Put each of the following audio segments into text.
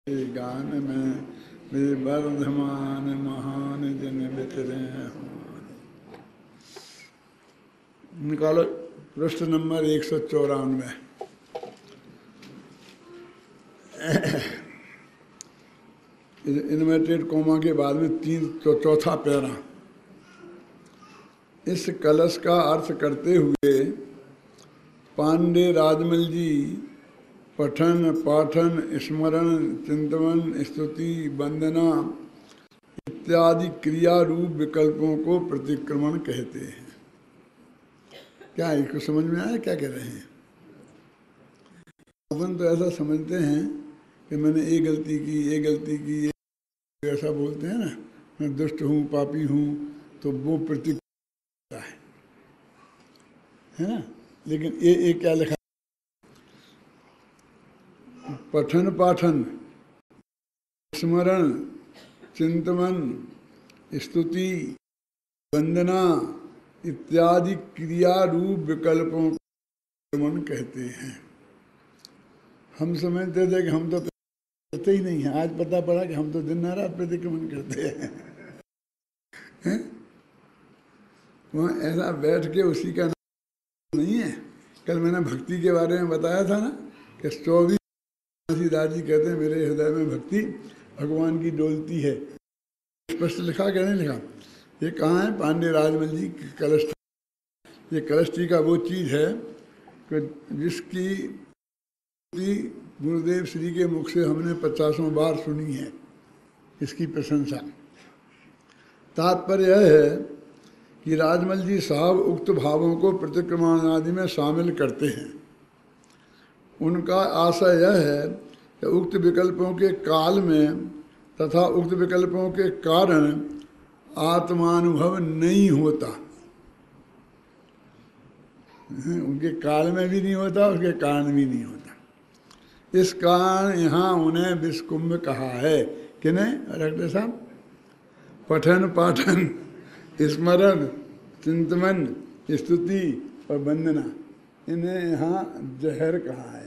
गान में विवर्धमान महान जन बितरे। निकालो पृष्ठ नंबर 194। इन्वर्टेड कोमा के बाद में चौथा पैरा। इस कलश का अर्थ करते हुए पांडे राजमल जी पठन पाठन स्मरण चिंतन स्तुति वंदना इत्यादि क्रिया रूप विकल्पों को प्रतिक्रमण कहते हैं। क्या इसको समझ में आया क्या कह रहे हैं? अपन तो ऐसा समझते हैं कि मैंने ये गलती की ऐसा बोलते हैं ना, मैं दुष्ट हूँ पापी हूँ, तो वो प्रतिक्रिया है ना। लेकिन ये क्या लिखा? पठन पाठन स्मरण चिंतन स्तुति वंदना इत्यादि क्रिया रूप विकल्पों को प्रतिक्रमण कहते हैं। हम समझते थे कि हम तो करते ही नहीं हैं, आज पता पड़ा कि हम तो दिन रात प्रतिक्रमण करते हैं। वहाँ ऐसा बैठ के उसी का नाम नहीं है। कल मैंने भक्ति के बारे में बताया था ना कि 24 दास जी कहते हैं मेरे हृदय में भक्ति भगवान की डोलती है। स्पष्ट लिखा क्या नहीं लिखा? ये कहाँ है? पांडे राजमल जी की कलश। ये कलश टीका वो चीज़ है कि जिसकी गुरुदेव श्री के मुख से हमने 50 बार सुनी है, इसकी प्रशंसा। तात्पर्य यह है कि राजमल जी साहब उक्त भावों को प्रतिक्रमण आदि में शामिल करते हैं। उनका आशय यह है कि उक्त विकल्पों के काल में तथा उक्त विकल्पों के कारण आत्मानुभव नहीं होता। उनके काल में भी नहीं होता, उसके कारण भी नहीं होता। इस कारण यहाँ उन्हें विषकुंभ कहा है। किन्हें? डॉक्टर साहब? पठन पाठन स्मरण चिंतन स्तुति और वंदना, इन्हें यहाँ जहर कहा है।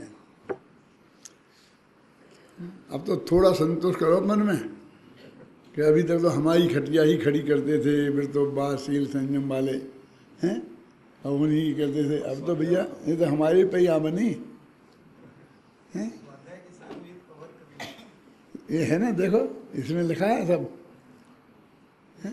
अब तो थोड़ा संतोष करो मन में कि अभी तक तो हमारी खटिया ही खड़ी करते थे, फिर तो बाशील संयम वाले हैं और उन्हीं करते थे। अब तो भैया ये तो हमारी पैया बनी है। ये है ना, देखो इसमें लिखा है सब है?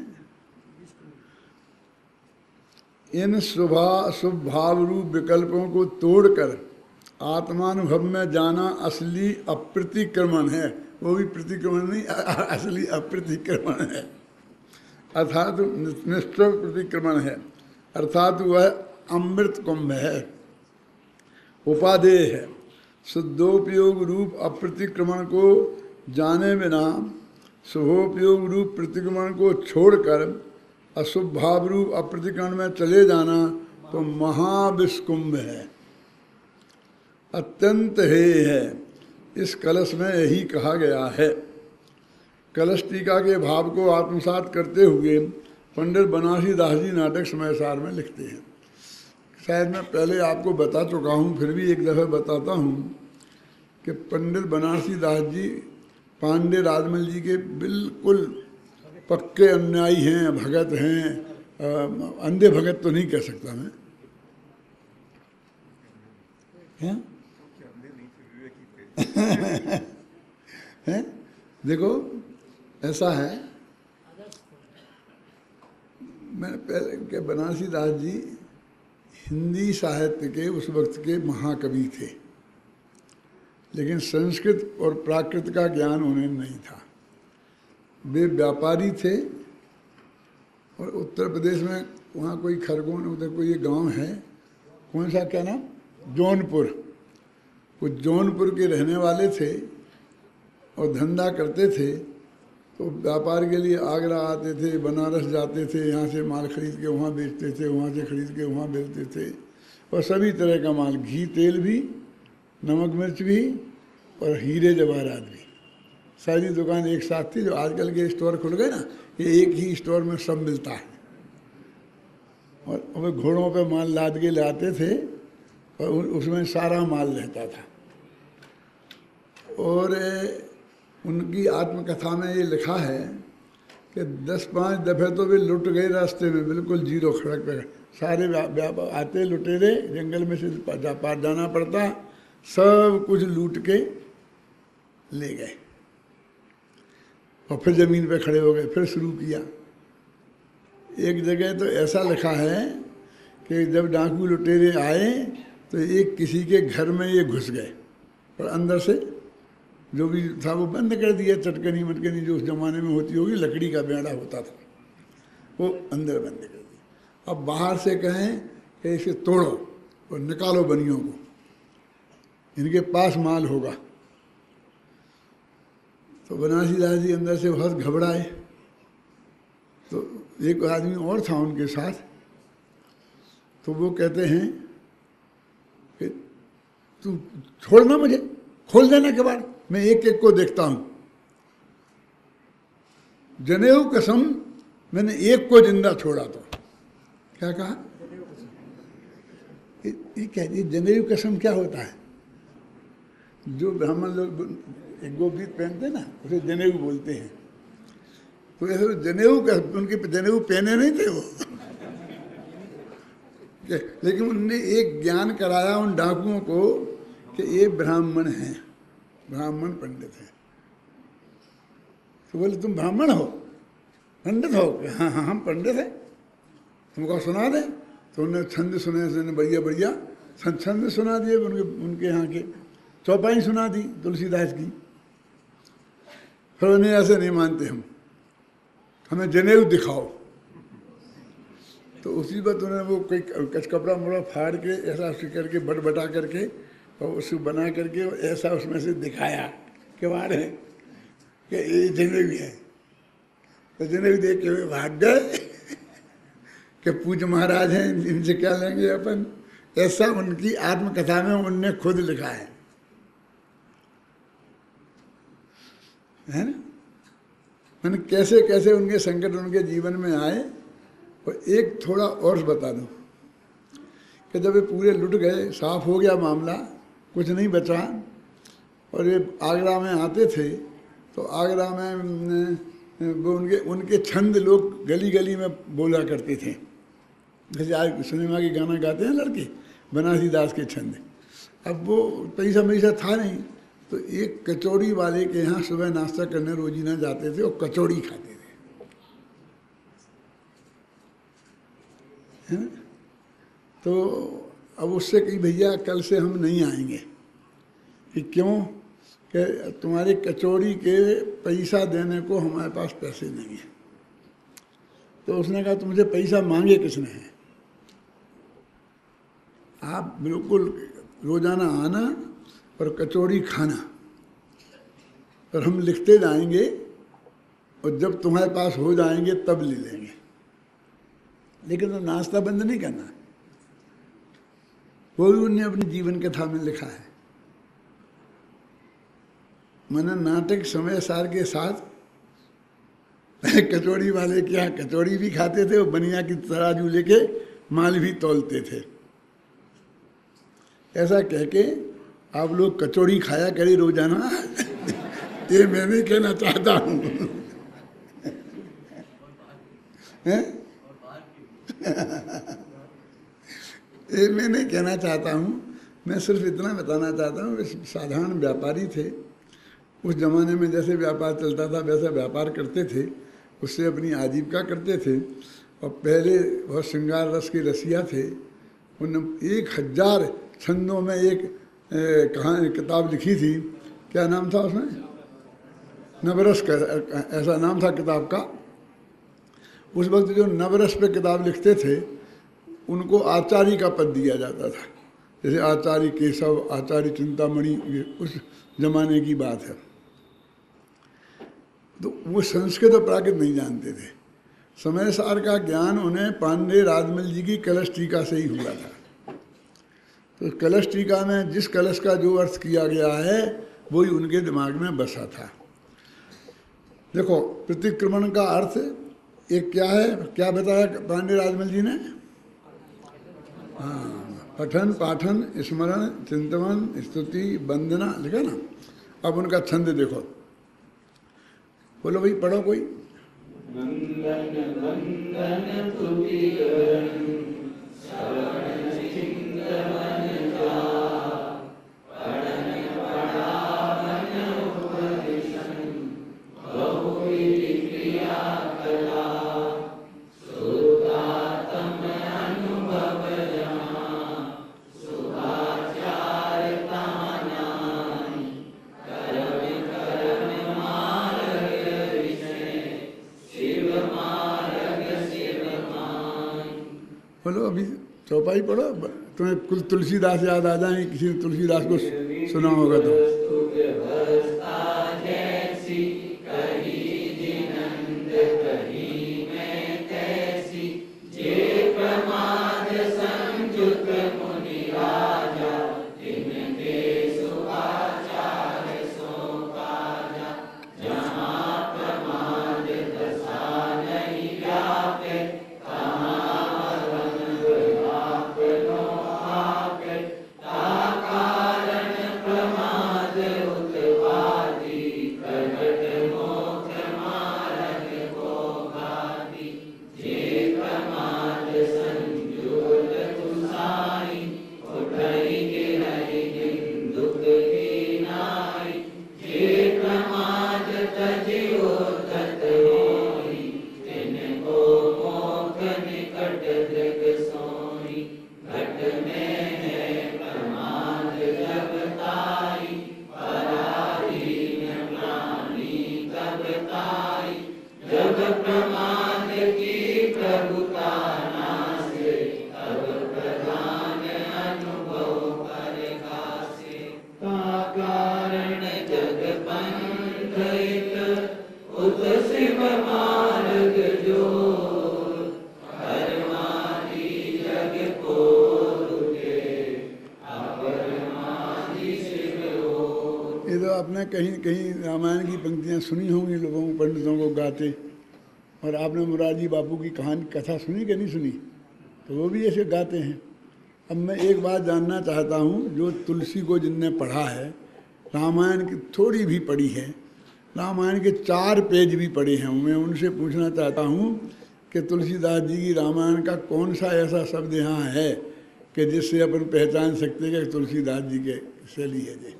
इन शुभ भाव रूप विकल्पों को तोड़कर आत्मानुभव में जाना असली अप्रतिक्रमण है। वो भी प्रतिक्रमण नहीं, असली अप्रतिक्रमण है, अर्थात निष्ठुर प्रतिक्रमण है। अर्थात वह अमृत कुंभ है, उपादेय है। शुद्धोपयोग रूप अप्रतिक्रमण को जाने बिना शुभोपयोग रूप प्रतिक्रमण को छोड़कर अशुभ भाव रूप अप्रतिक्रमण में चले जाना तो महाविषकुंभ है, अत्यंत हेय है। इस कलश में यही कहा गया है। कलश टीका के भाव को आत्मसात करते हुए पंडित बनारसी दास जी नाटक समयसार में लिखते हैं। शायद मैं पहले आपको बता चुका हूँ, फिर भी एक दफ़ा बताता हूँ कि पंडित बनारसी दास जी पांडे राजमल जी के बिल्कुल पक्के अनुयायी हैं, भगत हैं। अंधे भगत तो नहीं कह सकता मैं, हैं? हैं? देखो ऐसा है, मैंने पहले के बनारसी दास जी हिंदी साहित्य के उस वक्त के महाकवि थे, लेकिन संस्कृत और प्राकृत का ज्ञान उन्हें नहीं था। वे व्यापारी थे और उत्तर प्रदेश में वहाँ कोई खरगोन, उधर कोई ये गांव है, कौन सा क्या नाम? जौनपुर। वो जौनपुर के रहने वाले थे और धंधा करते थे। तो व्यापार के लिए आगरा आते थे, बनारस जाते थे, यहाँ से माल खरीद के वहाँ बेचते थे, वहाँ से खरीद के वहाँ बेचते थे। और सभी तरह का माल, घी तेल भी, नमक मिर्च भी और हीरे जवाहरात भी, सारी दुकान एक साथ थी। जो आजकल के स्टोर खुल गए ना, ये एक ही स्टोर में सब मिलता है। और वे घोड़ों पे माल लाद के लाते थे और उसमें सारा माल रहता था। और उनकी आत्मकथा में ये लिखा है कि 10-5 दफ़े तो वे लुट गए रास्ते में, बिल्कुल जीरो खड़क पे। सारे आते लुटेरे, जंगल में से पार जाना पड़ता, सब कुछ लूट के ले गए और फिर ज़मीन पे खड़े हो गए, फिर शुरू किया। एक जगह तो ऐसा लिखा है कि जब डाकू लुटेरे आए तो एक किसी के घर में ये घुस गए, पर अंदर से जो भी था वो बंद कर दिया। चटकनी मटकनी जो उस जमाने में होती होगी, लकड़ी का बेड़ा होता था, वो अंदर बंद कर दिया। अब बाहर से कहें कि इसे तोड़ो और निकालो बनियों को, इनके पास माल होगा। तो बनारसी दास जी अंदर से बहुत घबराए। तो एक आदमी और था उनके साथ, तो वो कहते हैं कि तू छोड़ना, मुझे खोल देना के बाद मैं एक एक को देखता हूं। जनेऊ कसम, मैंने एक को जिंदा छोड़ा। तो क्या कहा? ये क्या, ये जनेऊ कसम क्या होता है? जो ब्राह्मण लोग एक गोपीत पहनते ना, उसे जनेऊ बोलते हैं। तो ऐसे जनेऊ का, उनके जनेऊ पहने नहीं थे वो लेकिन उनने एक ज्ञान कराया उन डाकुओं को कि ये ब्राह्मण हैं, ब्राह्मण पंडित हैं। तो बोले तुम ब्राह्मण हो, पंडित हो? हाँ हाँ हम पंडित हैं, तुमको सुना दें? तो उन्होंने छंद सुने, बढ़िया बढ़िया छंद सुना दिए उनके यहाँ के। चौपाई सुना दी तुलसीदास की। फिर उन्हें ऐसे नहीं मानते हम, हमें जनेऊ दिखाओ। तो उसी वक्त उन्होंने वो कोई कच कपड़ा मोड़ा फाड़ के ऐसा करके बटा करके और उसको बना करके ऐसा उसमें से दिखाया कि वार है कि ये जनेऊ है। तो जनेऊ देख के वे भाग गए कि पूज महाराज हैं, इनसे क्या लेंगे अपन। ऐसा उनकी आत्मकथा में उनने खुद लिखा है ना। मैंने कैसे कैसे उनके संकट उनके जीवन में आए। और एक थोड़ा और बता दूं कि जब ये पूरे लुट गए, साफ हो गया मामला, कुछ नहीं बचा, और ये आगरा में आते थे तो आगरा में वो उनके छंद लोग गली गली में बोला करते थे। जैसे आज सिनेमा के गाना गाते हैं लड़के, बनारसी दास के छंद। अब वो पैसा था नहीं, तो एक कचौड़ी वाले के यहाँ सुबह नाश्ता करने रोजीना जाते थे और कचौड़ी खाते थे, है ना। तो अब उससे कही भैया कल से हम नहीं आएंगे। कि क्यों? कि तुम्हारी कचौड़ी के पैसा देने को हमारे पास पैसे नहीं है। तो उसने कहा तुमसे पैसा मांगे किसने है? आप बिल्कुल रोजाना आना और कचौड़ी खाना, और हम लिखते जाएंगे, और जब तुम्हारे पास हो जाएंगे तब ले लेंगे, लेकिन तो नाश्ता बंद नहीं करना। वो भी उन्होंने अपनी जीवन कथा में लिखा है। मैंने नाटक समय सार के साथ कचौड़ी वाले क्या कचौड़ी भी खाते थे और बनिया की तराजू लेके माल भी तौलते थे। ऐसा कह के आप लोग कचौड़ी खाया करिए रोजाना ये मैं नहीं कहना चाहता हूँ ये मैं नहीं कहना चाहता हूँ। मैं सिर्फ इतना बताना चाहता हूँ, साधारण व्यापारी थे उस जमाने में, जैसे व्यापार चलता था वैसा व्यापार करते थे, उससे अपनी आजीविका करते थे। और पहले बहुत श्रृंगार रस के रसिया थे। उन्होंने 1000 छंदों में एक कहानी किताब लिखी थी। क्या नाम था उसमें? नवरस का ऐसा नाम था किताब का। उस वक्त जो नवरस पे किताब लिखते थे उनको आचार्य का पद दिया जाता था। जैसे आचार्य केशव, आचार्य चिंतामणि, उस जमाने की बात है। तो वो संस्कृत और प्राकृत नहीं जानते थे। समय सार का ज्ञान उन्हें पांडे राजमल जी की कलश टीका से ही हुआ था। तो कलश टीका में जिस कलश का जो अर्थ किया गया है वही उनके दिमाग में बसा था। देखो प्रतिक्रमण का अर्थ एक क्या है, क्या बताया पांडे राजमल जी ने? हाँ, पठन पाठन स्मरण चिंतवन स्तुति वंदना लिखा ना। अब उनका छंद देखो, बोलो भाई, पढ़ो कोई। नंदन वंदन तुतिकरण श्रवण चिंतन जा पढ़न पढ़ावन उपदिशन बहुविधि क्रिया कला सुधातम अनुभव जहाँ सुभाचारता नाई कर्म कर्म मार्ग विषय शिव मार्ग शिव मान। बोलो अभी चौपाई पढ़ो, तुम्हें कुल तुलसीदास याद आ जाए, किसी ने तुलसीदास को सुना होगा तो। व्यवस्था जैसी कही जिनंद कही मैं तैसी जे प्रमाद संयुत मुनि राजा जिनके सुआचार सो काजा जहाँ प्रमाद दशा नहीं व्यापे तहाँ रंग आप लो आपे ता कारण प्रमाद उत्पादी प्रगट मोक्ष मार्ग को भाती जे प्रमाद संयुत तुसाई उठई गिरई दुख की नाई जे प्रमाद तजियो तत होई तिनको मोक्ष निकट दृग सोई घट में है प्रमाद जब ताई पराधीन प्राणी तब ताई जब प्रमाद की प्रभुता नासे तब प्रधान अनुभव पर खासे का कारण जग पंथ एक उत शिव मार्ग जो परमादि जग को रुके अपरमादि शिव हो। ये तो आपने कहीं कहीं रामायण की पंक्तियाँ सुनी होंगी, लोगों को, पंडितों को गाते। और आपने मुरारजी बापू की कहानी कथा सुनी कि नहीं सुनी? तो वो भी ऐसे गाते हैं। अब मैं एक बात जानना चाहता हूँ, जो तुलसी को जिनने पढ़ा है, रामायण की थोड़ी भी पढ़ी है, रामायण के 4 पेज भी पढ़े हैं, मैं उनसे पूछना चाहता हूँ कि तुलसीदास जी की रामायण का कौन सा ऐसा शब्द यहाँ है कि जिससे अपन पहचान सकते हैं कि तुलसीदास जी के से लिए जी।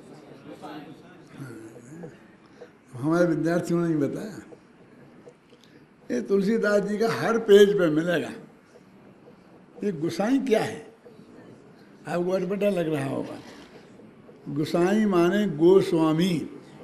हमारे विद्यार्थियों ने ही बताया, ये तुलसीदास जी का हर पेज पे मिलेगा। ये गुसाई क्या है, आपको अटपटा लग रहा होगा। गुसाई माने गोस्वामी,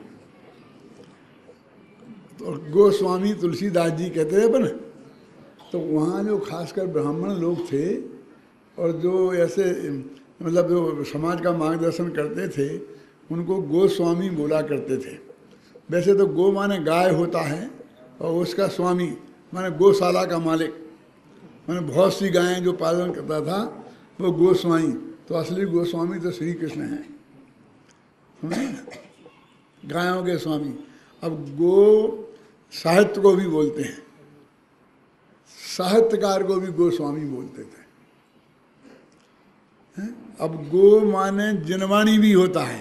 तो गोस्वामी तुलसीदास जी कहते हैं अपन। तो वहाँ जो खासकर ब्राह्मण लोग थे और जो ऐसे मतलब जो समाज का मार्गदर्शन करते थे, उनको गोस्वामी बोला करते थे। वैसे तो गो माने गाय होता है और उसका स्वामी माने गौशाला का मालिक, माने बहुत सी गायें जो पालन करता था वो गोस्वामी। तो असली गोस्वामी तो श्री कृष्ण हैं, समझे ना, गायों के स्वामी। अब गो साहित्य को भी बोलते हैं, साहित्यकार को भी गोस्वामी बोलते थे। अब गो माने जिनवाणी भी होता है,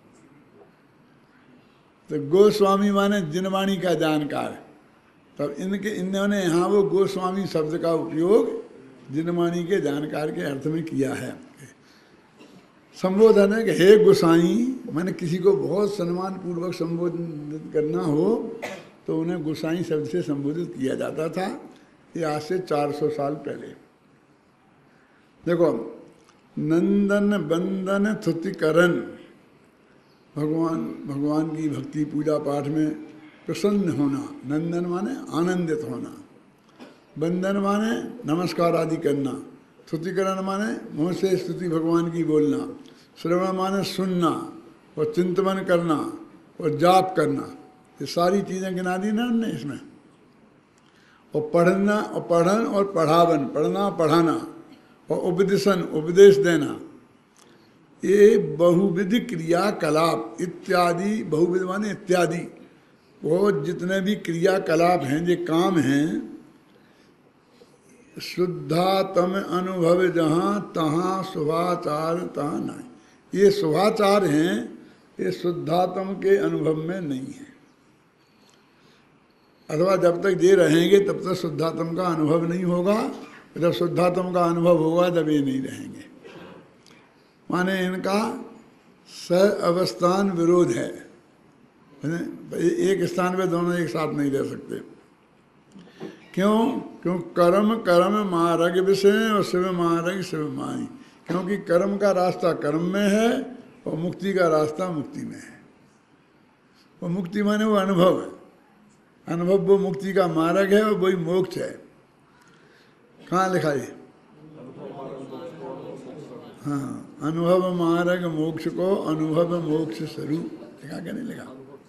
तो गोस्वामी माने जिनवाणी का जानकार। तब इन्होंने यहाँ वो गोस्वामी शब्द का उपयोग जिनवाणी के जानकार के अर्थ में किया है। संबोधन है कि हे गोसाई, माने किसी को बहुत सम्मान पूर्वक संबोधित करना हो तो उन्हें गोसाई शब्द से संबोधित किया जाता था। ये आज से 400 साल पहले। देखो, नंदन बंदन स्तुतिकरण, भगवान की भक्ति पूजा पाठ में प्रसन्न होना। नंदन माने आनंदित होना, बंदन माने नमस्कार आदि करना, स्तुतिकरण माने मुँह से स्तुति भगवान की बोलना, श्रवण माने सुनना और चिंतन करना और जाप करना। ये सारी चीज़ें गिना दी ना हमने इसमें। और पढ़ना और पढ़न और पढ़ावन, पढ़ना पढ़ाना, और उपदेशन उपदेश देना। ये बहुविध क्रियाकलाप इत्यादि, बहुविध माने इत्यादि, वो जितने भी क्रियाकलाप हैं, ये काम हैं, शुद्धातम अनुभव जहाँ तहाँ शुभाचार तहाँ नहीं। ये शुभाचार हैं, ये शुद्धातम के अनुभव में नहीं है। अथवा जब तक ये रहेंगे तब तक शुद्धात्म का अनुभव नहीं होगा, जब शुद्धात्म का अनुभव होगा तब ये नहीं रहेंगे। माने इनका सह अवस्थान विरोध है, एक स्थान पे दोनों एक साथ नहीं रह सकते। क्यों? क्यों कर्म कर्म मार्ग विषय और शिव मार्ग शिव माई। क्योंकि कर्म का रास्ता कर्म में है और मुक्ति का रास्ता मुक्ति में है। वो मुक्ति माने वो अनुभव है, अनुभव वो मुक्ति का मार्ग है और वही मोक्ष है। कहाँ लिखा है? हाँ, अनुभव मार्ग मोक्ष को अनुभव मोक्ष स्वरूप लिखा क्या नहीं लिखा?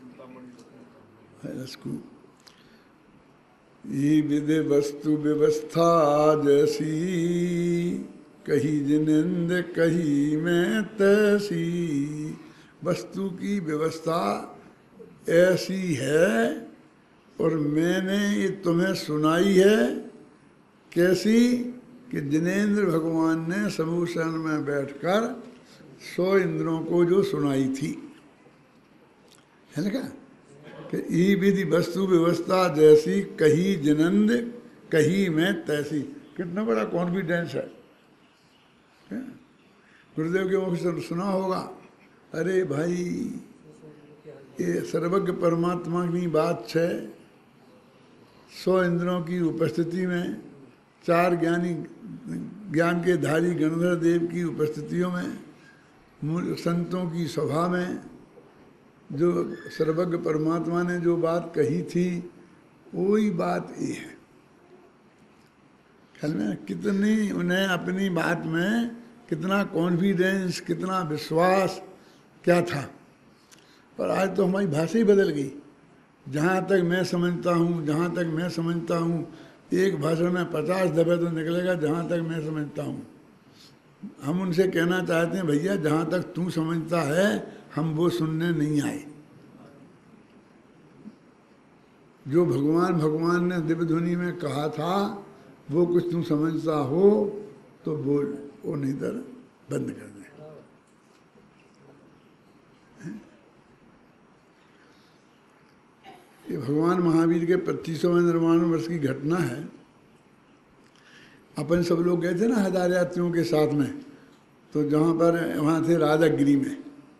ये विधि वस्तु व्यवस्था जैसी, कही जिनेंद कही मैं तैसी। वस्तु की व्यवस्था ऐसी है और मैंने ये तुम्हें सुनाई है। कैसी? कि जिनेंद्र भगवान ने समूहसन में बैठकर 100 इंद्रों को जो सुनाई थी, है ना? क्या कि ई विधि वस्तु व्यवस्था जैसी, कही जिनंद कही मैं तैसी। कितना बड़ा कॉन्फिडेंस है। गुरुदेव के मुख से सुना होगा, अरे भाई ये सर्वज्ञ परमात्मा की बात है। 100 इंद्रों की उपस्थिति में, 4 ज्ञानी ज्ञान के धारी गणधर देव की उपस्थितियों में, संतों की सभा में जो सर्वज्ञ परमात्मा ने जो बात कही थी वही बात ये है। ख्याल में कितनी उन्हें अपनी बात में कितना कॉन्फिडेंस, कितना विश्वास क्या था। पर आज तो हमारी भाषा ही बदल गई। जहाँ तक मैं समझता हूँ, जहाँ तक मैं समझता हूँ, एक भाषा में 50 दफे तो निकलेगा जहाँ तक मैं समझता हूँ। हम उनसे कहना चाहते हैं, भैया जहाँ तक तू समझता है हम वो सुनने नहीं आए। जो भगवान ने दिव्य ध्वनि में कहा था वो कुछ तू समझता हो तो बोल, वो नहीं तो बंद कर दे। ये भगवान महावीर के 25वें निर्वाण वर्ष की घटना है। अपन सब लोग गए थे ना 1000 यात्रियों के साथ में, तो जहाँ पर वहाँ थे राजगिरी में।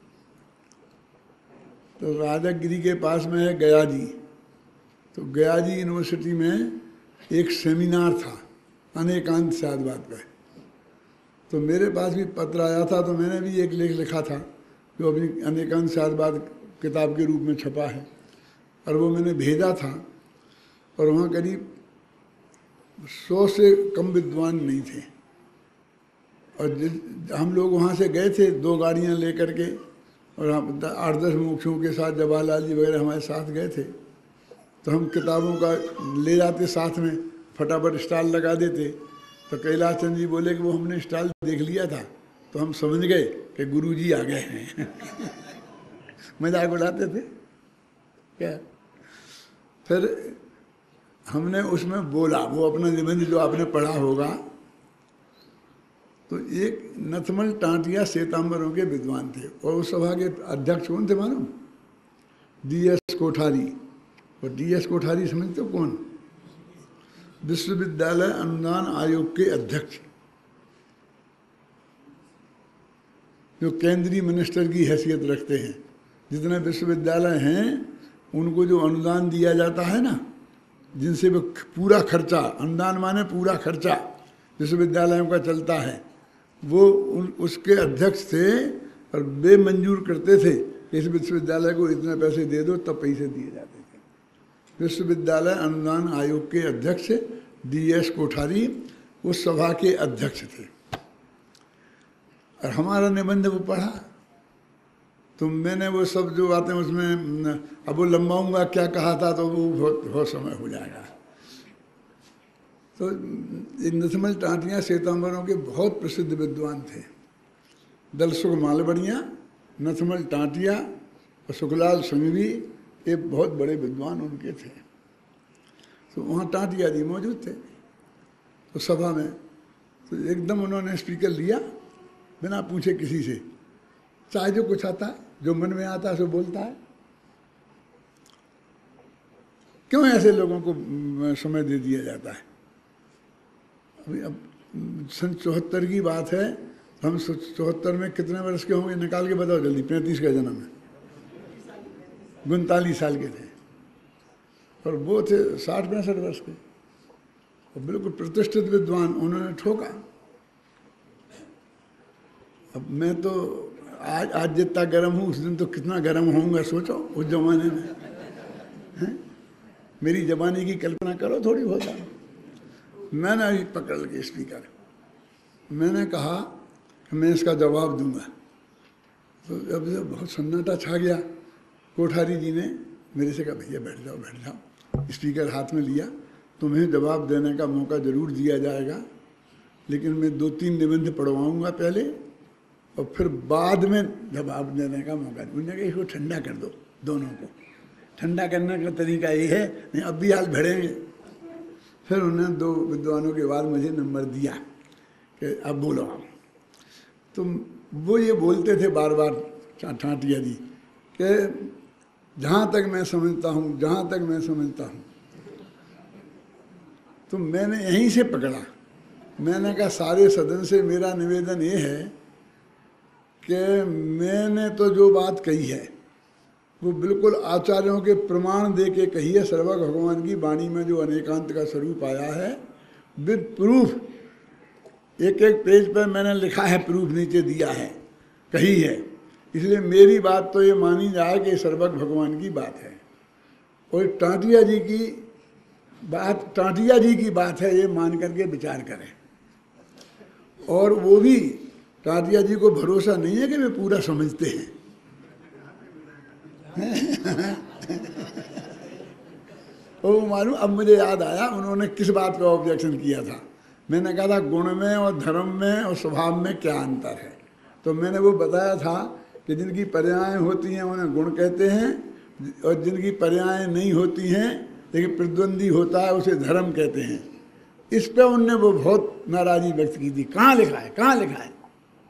तो राजगिरी के पास में है गया जी। तो गया जी यूनिवर्सिटी में एक सेमिनार था अनेकांत शादवाद का। तो मेरे पास भी पत्र आया था, तो मैंने भी एक लेख लिखा था जो अपनी अनेकांत शादवाद किताब के रूप में छपा है, और वो मैंने भेजा था। और वहाँ करीब 100 से कम विद्वान नहीं थे। और हम लोग वहाँ से गए थे 2 गाड़ियाँ लेकर के, और हम 8-10 मोक्षों के साथ, जवाहरलाल जी वगैरह हमारे साथ गए थे। तो हम किताबों का ले जाते साथ में, फटाफट स्टॉल लगा देते। तो कैलाश चंद्र जी बोले कि वो हमने स्टॉल देख लिया था, तो हम समझ गए कि गुरु जी आ गए हैं। मजाक उड़ाते थे क्या। फिर हमने उसमें बोला, वो अपना निबंध जो आपने पढ़ा होगा, तो एक नथमल टांटिया श्वेतांबरों के विद्वान थे, और उस सभा के अध्यक्ष कौन थे मालूम? DS कोठारी। और DS कोठारी समझते हो कौन? विश्वविद्यालय अनुदान आयोग के अध्यक्ष, जो केंद्रीय मिनिस्टर की हैसियत रखते हैं। जितने विश्वविद्यालय हैं उनको जो अनुदान दिया जाता है ना, जिनसे वो पूरा खर्चा, अनुदान माने पूरा खर्चा विश्वविद्यालयों का चलता है, वो उसके अध्यक्ष थे। और वे मंजूर करते थे कि इस विश्वविद्यालय को इतने पैसे दे दो, तब पैसे दिए जाते थे। विश्वविद्यालय अनुदान आयोग के अध्यक्ष DS कोठारी उस सभा के अध्यक्ष थे। और हमारा निबंध वो पढ़ा, तो मैंने वो सब जो बातें उसमें, अब वो लंबाऊंगा क्या कहा था तो वो बहुत समय हो जाएगा। तो नथमल टांटिया श्वेतांबरों के बहुत प्रसिद्ध विद्वान थे। दलसुख मालवड़िया, नथमल टांटिया और सुखलाल संघवी, ये बहुत बड़े विद्वान उनके थे। तो वहाँ टांटिया जी मौजूद थे तो सभा में। तो एकदम उन्होंने स्पीकर लिया बिना पूछे किसी से, चाहे जो कुछ आता है, जो मन में आता है सो बोलता है। क्यों ऐसे लोगों को समय दे दिया जाता है? अभी अब सन 74 की बात है, हम 74 में कितने वर्ष के होंगे निकाल के बताओ जल्दी। 35 का जन्म है, 39 साल के थे, और वो थे 60-65 वर्ष के, और बिल्कुल प्रतिष्ठित विद्वान। उन्होंने ठोका। अब मैं तो आज जितना गर्म हूँ उस दिन तो कितना गर्म होऊंगा सोचो उस जमाने में, हैं? मेरी जवानी की कल्पना करो थोड़ी बहुत। मैंने अभी पकड़ के स्पीकर, मैंने कहा कि मैं इसका जवाब दूंगा। तो अब बहुत सन्नाटा छा गया। कोठारी जी ने मेरे से कहा भैया बैठ जाओ बैठ जाओ। स्पीकर हाथ में लिया, तुम्हें जवाब देने का मौका जरूर दिया जाएगा, लेकिन मैं 2-3 निबंध पढ़वाऊंगा पहले और फिर बाद में जवाब देने का मौका। उन्होंने कहा इसको ठंडा कर दो, दोनों को ठंडा करने का तरीका ये है, नहीं अब भी हाल भिड़ेंगे। फिर उन्होंने 2 विद्वानों के बाद मुझे नंबर दिया कि अब बोलो आप। तो वो ये बोलते थे बार बार ठाटिया जी कि जहाँ तक मैं समझता हूँ, जहाँ तक मैं समझता हूँ। तो मैंने यहीं से पकड़ा। मैंने कहा सारे सदन से मेरा निवेदन ये है कि मैंने तो जो बात कही है वो बिल्कुल आचार्यों के प्रमाण दे के कही है। सर्वज्ञ भगवान की वाणी में जो अनेकांत का स्वरूप आया है विद प्रूफ, एक एक पेज पर मैंने लिखा है, प्रूफ नीचे दिया है, कही है। इसलिए मेरी बात तो ये मानी जाए कि सर्वज्ञ भगवान की बात है, और टाटिया जी की बात टाटिया जी की बात है, ये मान करके विचार करें। और वो भी टाटिया जी को भरोसा नहीं है कि वे पूरा समझते हैं। वो मालूम, अब मुझे याद आया उन्होंने किस बात का ऑब्जेक्शन किया था। मैंने कहा था गुण में और धर्म में और स्वभाव में क्या अंतर है। तो मैंने वो बताया था कि जिनकी पर्यायें होती हैं उन्हें गुण कहते हैं, और जिनकी पर्यायें नहीं होती हैं लेकिन प्रतिद्वंदी होता है उसे धर्म कहते हैं। इस पर उनने वो बहुत नाराजगी व्यक्त की थी। कहाँ लिखा है, कहाँ लिखा है,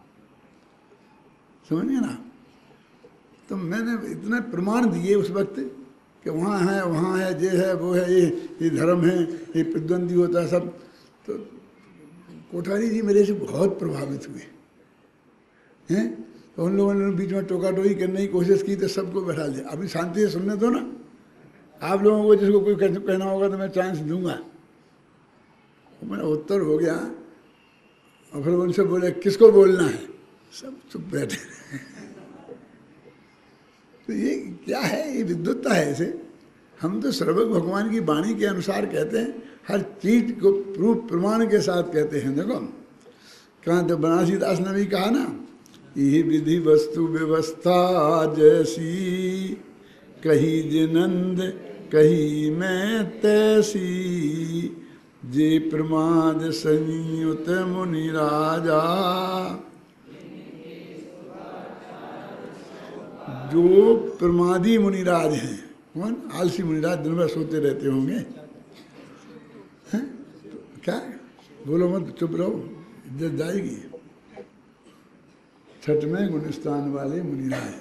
समझिए ना। तो मैंने इतने प्रमाण दिए उस वक्त कि वहाँ है, ये है, वो है, ये धर्म है, ये प्रतिद्वंदी होता है सब। तो कोठारी जी मेरे से बहुत प्रभावित हुए हैं। तो उन लोगों ने बीच में टोका टोकी करने की कोशिश की, तो सबको बैठा दिया। अभी शांति से सुनने दो ना, आप लोगों को जिसको कोई कहना होगा तो मैं चांस दूंगा। मेरा उत्तर हो गया, और फिर उनसे बोले किसको बोलना है, सब चुप बैठे। तो ये क्या है, ये विद्वत्ता है। ऐसे हम तो सर्वज्ञ भगवान की वाणी के अनुसार कहते हैं, हर चीज को प्रूफ प्रमाण के साथ कहते हैं। देखो कहाँ तो बनारसी दास ने भी कहा ना, यही विधि वस्तु व्यवस्था जैसी, कही जिनंद कही मैं तैसी, जे प्रमाद संयुत मुनि राजा। जो प्रमादी मुनिराज हैं, कौन? आलसी मुनिराज, दिन भर सोते रहते होंगे, हैं? तो क्या बोलो मत, चुप रहो, इज्जत जाएगी। 6वें गुणस्थान वाले मुनिराज,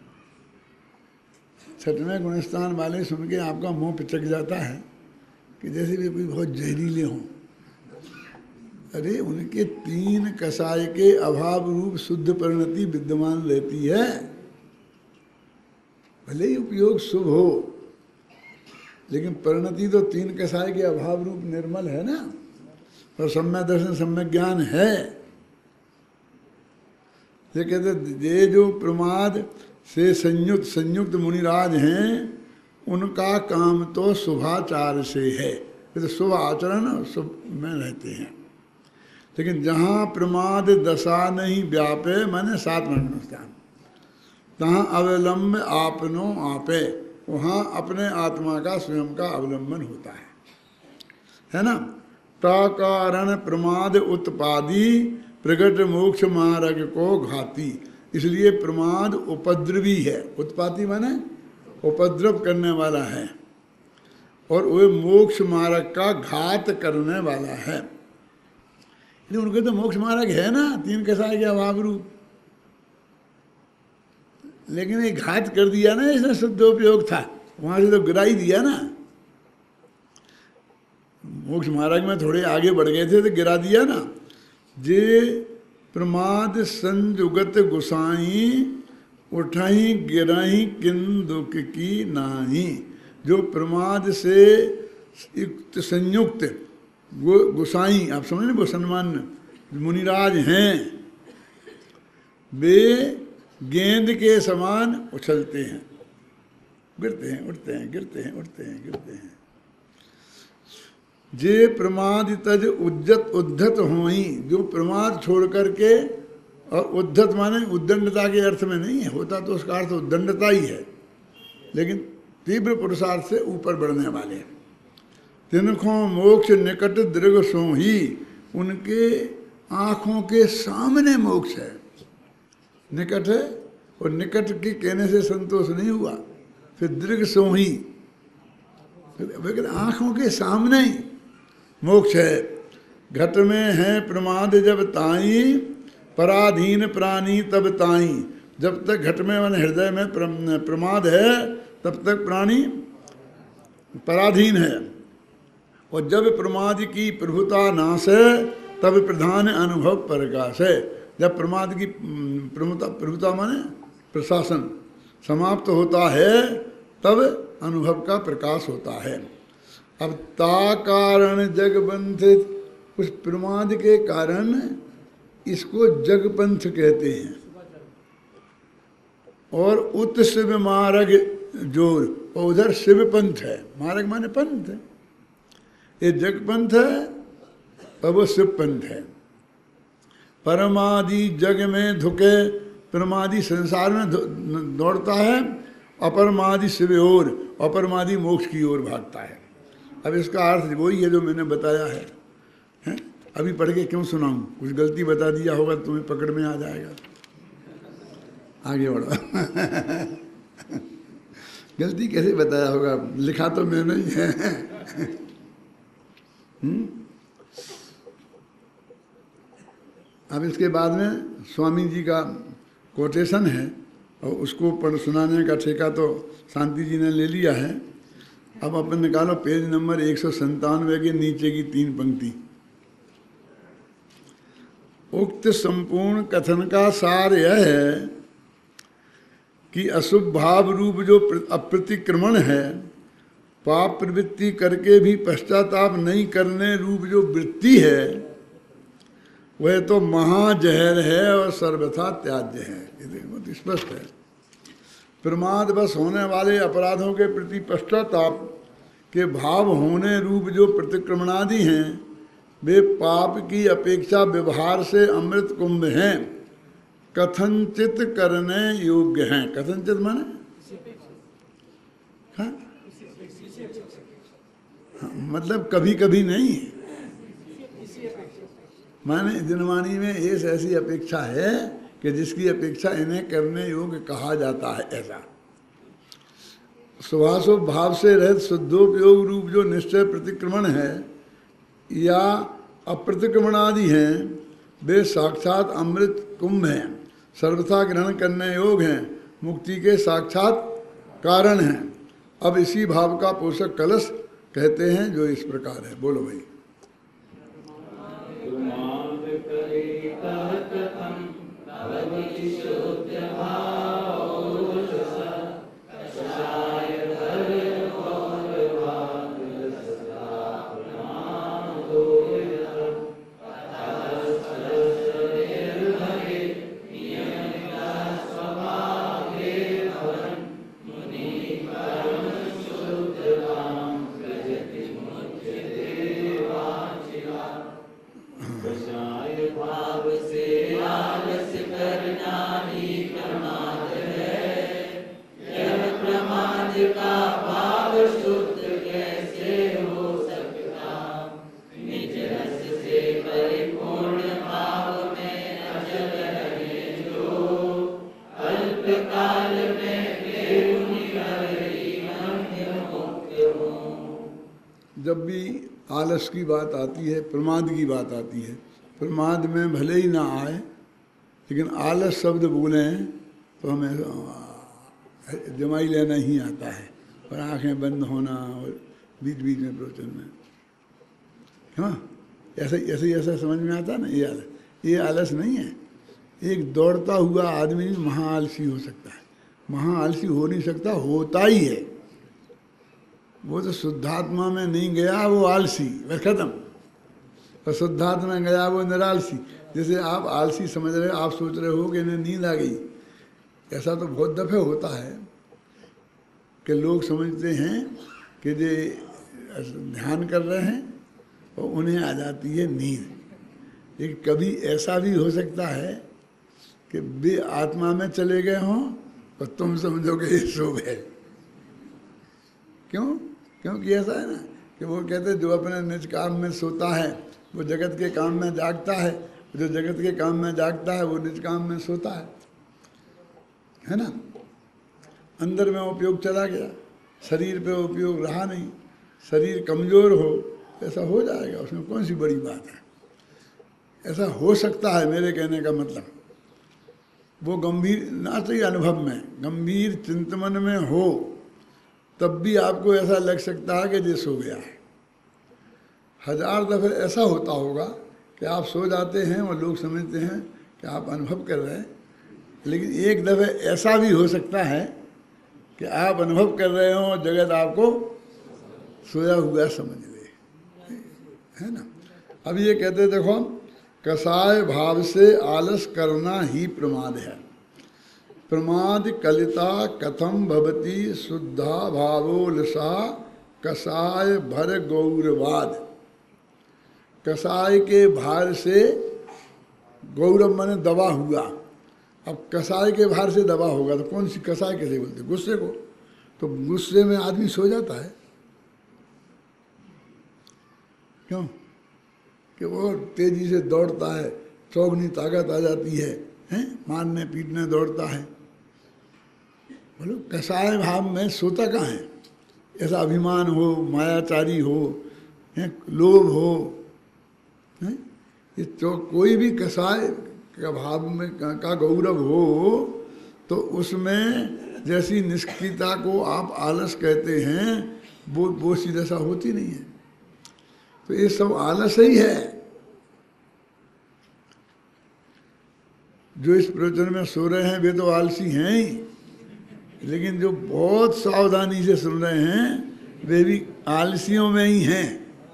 6वें गुणस्थान वाले सुन के आपका मुंह पिचक जाता है कि जैसे भी कोई बहुत जहरीले हों। अरे उनके 3 कसाय के अभाव रूप शुद्ध परिणति विद्यमान रहती है। भले ही उपयोग शुभ हो, लेकिन परिणति तो 3 कसाय के अभाव रूप निर्मल है ना, और सम्यक दर्शन सम्यक ज्ञान है। ये कहते ये जो प्रमाद से संयुक्त मुनिराज हैं, उनका काम तो शुभाचार से है। तो शुभ आचरण और शुभ में रहते हैं। लेकिन जहाँ प्रमाद दशा नहीं व्यापे, माने 7वां गुणस्थान, तहाँ अवलंब आपनो आपे, वहाँ अपने आत्मा का स्वयं का अवलंबन होता है ना। प्राकारण प्रमाद उत्पादी, प्रगट मोक्ष मार्ग को घाती। इसलिए प्रमाद उपद्रवी है। उत्पाती माने उपद्रव करने वाला है, और वह मोक्ष मार्ग का घात करने वाला है। उनके तो मोक्ष मार्ग है ना, 3 कसाय के अभाव रूप, लेकिन ये घात कर दिया ना, इसने शुद्धोपयोग था, वहाँ से तो गिरा ही दिया ना। मोक्ष मार्ग में थोड़े आगे बढ़ गए थे तो गिरा दिया ना। जे प्रमाद संजुगत गुसाई उठाई गिराई किन दुख की नाही। जो प्रमाद से युक्त संयुक्त गुसाई, आप समझ ना, वो सम्मान मुनिराज हैं, वे गेंद के समान उछलते हैं, गिरते हैं उठते हैं, गिरते हैं उठते हैं, गिरते हैं। जे प्रमाद तज उद्यत उद्धत होई, जो प्रमाद छोड़ करके, और उद्धत माने उद्दंडता के अर्थ में नहीं है, होता तो उसका अर्थ उद्दंडता ही है, लेकिन तीव्र पुरुषार्थ से ऊपर बढ़ने वाले। तिनखों मोक्ष निकट दृढ़ सो ही, उनके आँखों के सामने मोक्ष है, निकट है। और निकट के कहने से संतोष नहीं हुआ, फिर दृढ़ सो ही, आँखों के सामने ही मोक्ष है। घट में है प्रमाद जब ताई, पराधीन प्राणी तब ताई। जब तक घट में मन हृदय में प्रमाद है तब तक प्राणी पराधीन है, और जब प्रमाद की प्रभुता नाश है तब प्रधान अनुभव प्रकाश है। जब प्रमाद की प्रभुता माने प्रशासन समाप्त होता है तब अनुभव का प्रकाश होता है। अब ता कारण जगबंधित, उस प्रमाद के कारण इसको जगपंथ कहते हैं। और उत शिव मार्ग जोर, और उधर शिव पंथ है, मार्ग माने पंथ है, ये जगपंथ है और वो शिव पंथ है। परमादि जग में धुके, परमादि संसार में दौड़ता है, अपरमादि शिव ओर, अपरमादि मोक्ष की ओर भागता है। अब इसका अर्थ वही है जो मैंने बताया है, हैं? अभी पढ़ के क्यों सुनाऊं, कुछ गलती बता दिया होगा तो तुम्हें पकड़ में आ जाएगा। आगे बढ़ो। गलती कैसे बताया होगा, लिखा तो मैंने ही है। अब इसके बाद में स्वामी जी का कोटेशन है, और उसको पढ़ सुनाने का ठेका तो शांति जी ने ले लिया है। अब अपन निकालो पेज नंबर 197 के नीचे की 3 पंक्ति। उक्त संपूर्ण कथन का सार यह है कि अशुभ भाव रूप जो अप्रतिक्रमण है, पाप प्रवृत्ति करके भी पश्चाताप नहीं करने रूप जो वृत्ति है, वह तो महाजहर है और सर्वथा त्याज्य है। ये बहुत स्पष्ट है। प्रमाद बस होने वाले अपराधों के प्रति पश्चाताप के भाव होने रूप जो प्रतिक्रमणादि हैं, वे पाप की अपेक्षा व्यवहार से अमृत कुंभ हैं, कथनचित करने योग्य हैं। कथनचित माने हाँ? मतलब कभी कभी नहीं, माने दिनवाणी में इस ऐसी अपेक्षा है कि जिसकी अपेक्षा इन्हें करने योग्य कहा जाता है। ऐसा सुभाषो भाव से रहित शुद्धोपयोग रूप जो निश्चय प्रतिक्रमण है या अप्रतिक्रमणादि हैं, वे साक्षात अमृत कुंभ हैं, सर्वथा ग्रहण करने योग्य हैं, मुक्ति के साक्षात कारण हैं। अब इसी भाव का पोषक कलश कहते हैं जो इस प्रकार है। बोलो भाई। जब भी आलस की बात आती है, प्रमाद की बात आती है, प्रमाद में भले ही ना आए लेकिन आलस शब्द बोलें तो हमें जमाई लेना ही आता है, और आंखें बंद होना और बीच बीच में प्रवचन में हाँ, ऐसा समझ में आता ना, ये आलस नहीं है। एक दौड़ता हुआ आदमी भी महाआलसी हो सकता है। महाआलसी हो नहीं सकता, होता ही है। वो तो शुद्धात्मा में नहीं गया, वो आलसी, बस खत्म। और शुद्धात्मा में गया, वो निरालसी। जैसे आप आलसी समझ रहे हो, आप सोच रहे हो कि इन्हें नींद आ गई, ऐसा तो बहुत दफे होता है कि लोग समझते हैं कि ये ध्यान कर रहे हैं और उन्हें आ जाती है नींद। लेकिन कभी ऐसा भी हो सकता है कि वे आत्मा में चले गए हों और तुम समझोगे ये सो गए। क्यों? क्योंकि ऐसा है ना कि वो कहते हैं जो अपने निज काम में सोता है वो जगत के काम में जागता है, जो जगत के काम में जागता है वो निज काम में सोता है ना। अंदर में उपयोग चला गया, शरीर पे उपयोग रहा नहीं, शरीर कमज़ोर हो, ऐसा हो जाएगा, उसमें कौन सी बड़ी बात है। ऐसा हो सकता है, मेरे कहने का मतलब वो गंभीर ना चाहिए अनुभव में, गंभीर चिंतन में हो तब भी आपको ऐसा लग सकता है कि ये सो गया है। 1000 दफ़े ऐसा होता होगा कि आप सो जाते हैं और लोग समझते हैं कि आप अनुभव कर रहे हैं, लेकिन एक दफ़े ऐसा भी हो सकता है कि आप अनुभव कर रहे हो और जगत आपको सोया हुआ समझ ले, है ना। अब ये कहते देखो, कसाय भाव से आलस करना ही प्रमाद है। प्रमाद कलिता कथम भवती शुद्धा भावोलसा कसाय भर गौरवाद। कसाय के भार से, गौरव माने दबा हुआ। अब कसाय के भार से दबा होगा तो कौन सी कसाय कैसे बोलते? गुस्से को। तो गुस्से में आदमी सो जाता है, क्यों? कि वो तेजी से दौड़ता है, चौगनी ताकत आ जाती है, हैं? मारने पीटने दौड़ता है। बोलो कसाय भाव में सोता कहाँ है? ऐसा अभिमान हो, मायाचारी हो, लोभ हो, हैं? ये तो कोई भी कसाय का भाव में का गौरव हो तो उसमें जैसी निष्क्रियता को आप आलस कहते हैं वो सी दशा होती नहीं है। तो ये सब आलस ही है। जो इस प्रवचन में सो रहे हैं वे तो आलसी हैं ही, लेकिन जो बहुत सावधानी से सुन रहे हैं वे भी आलसियों में ही हैं।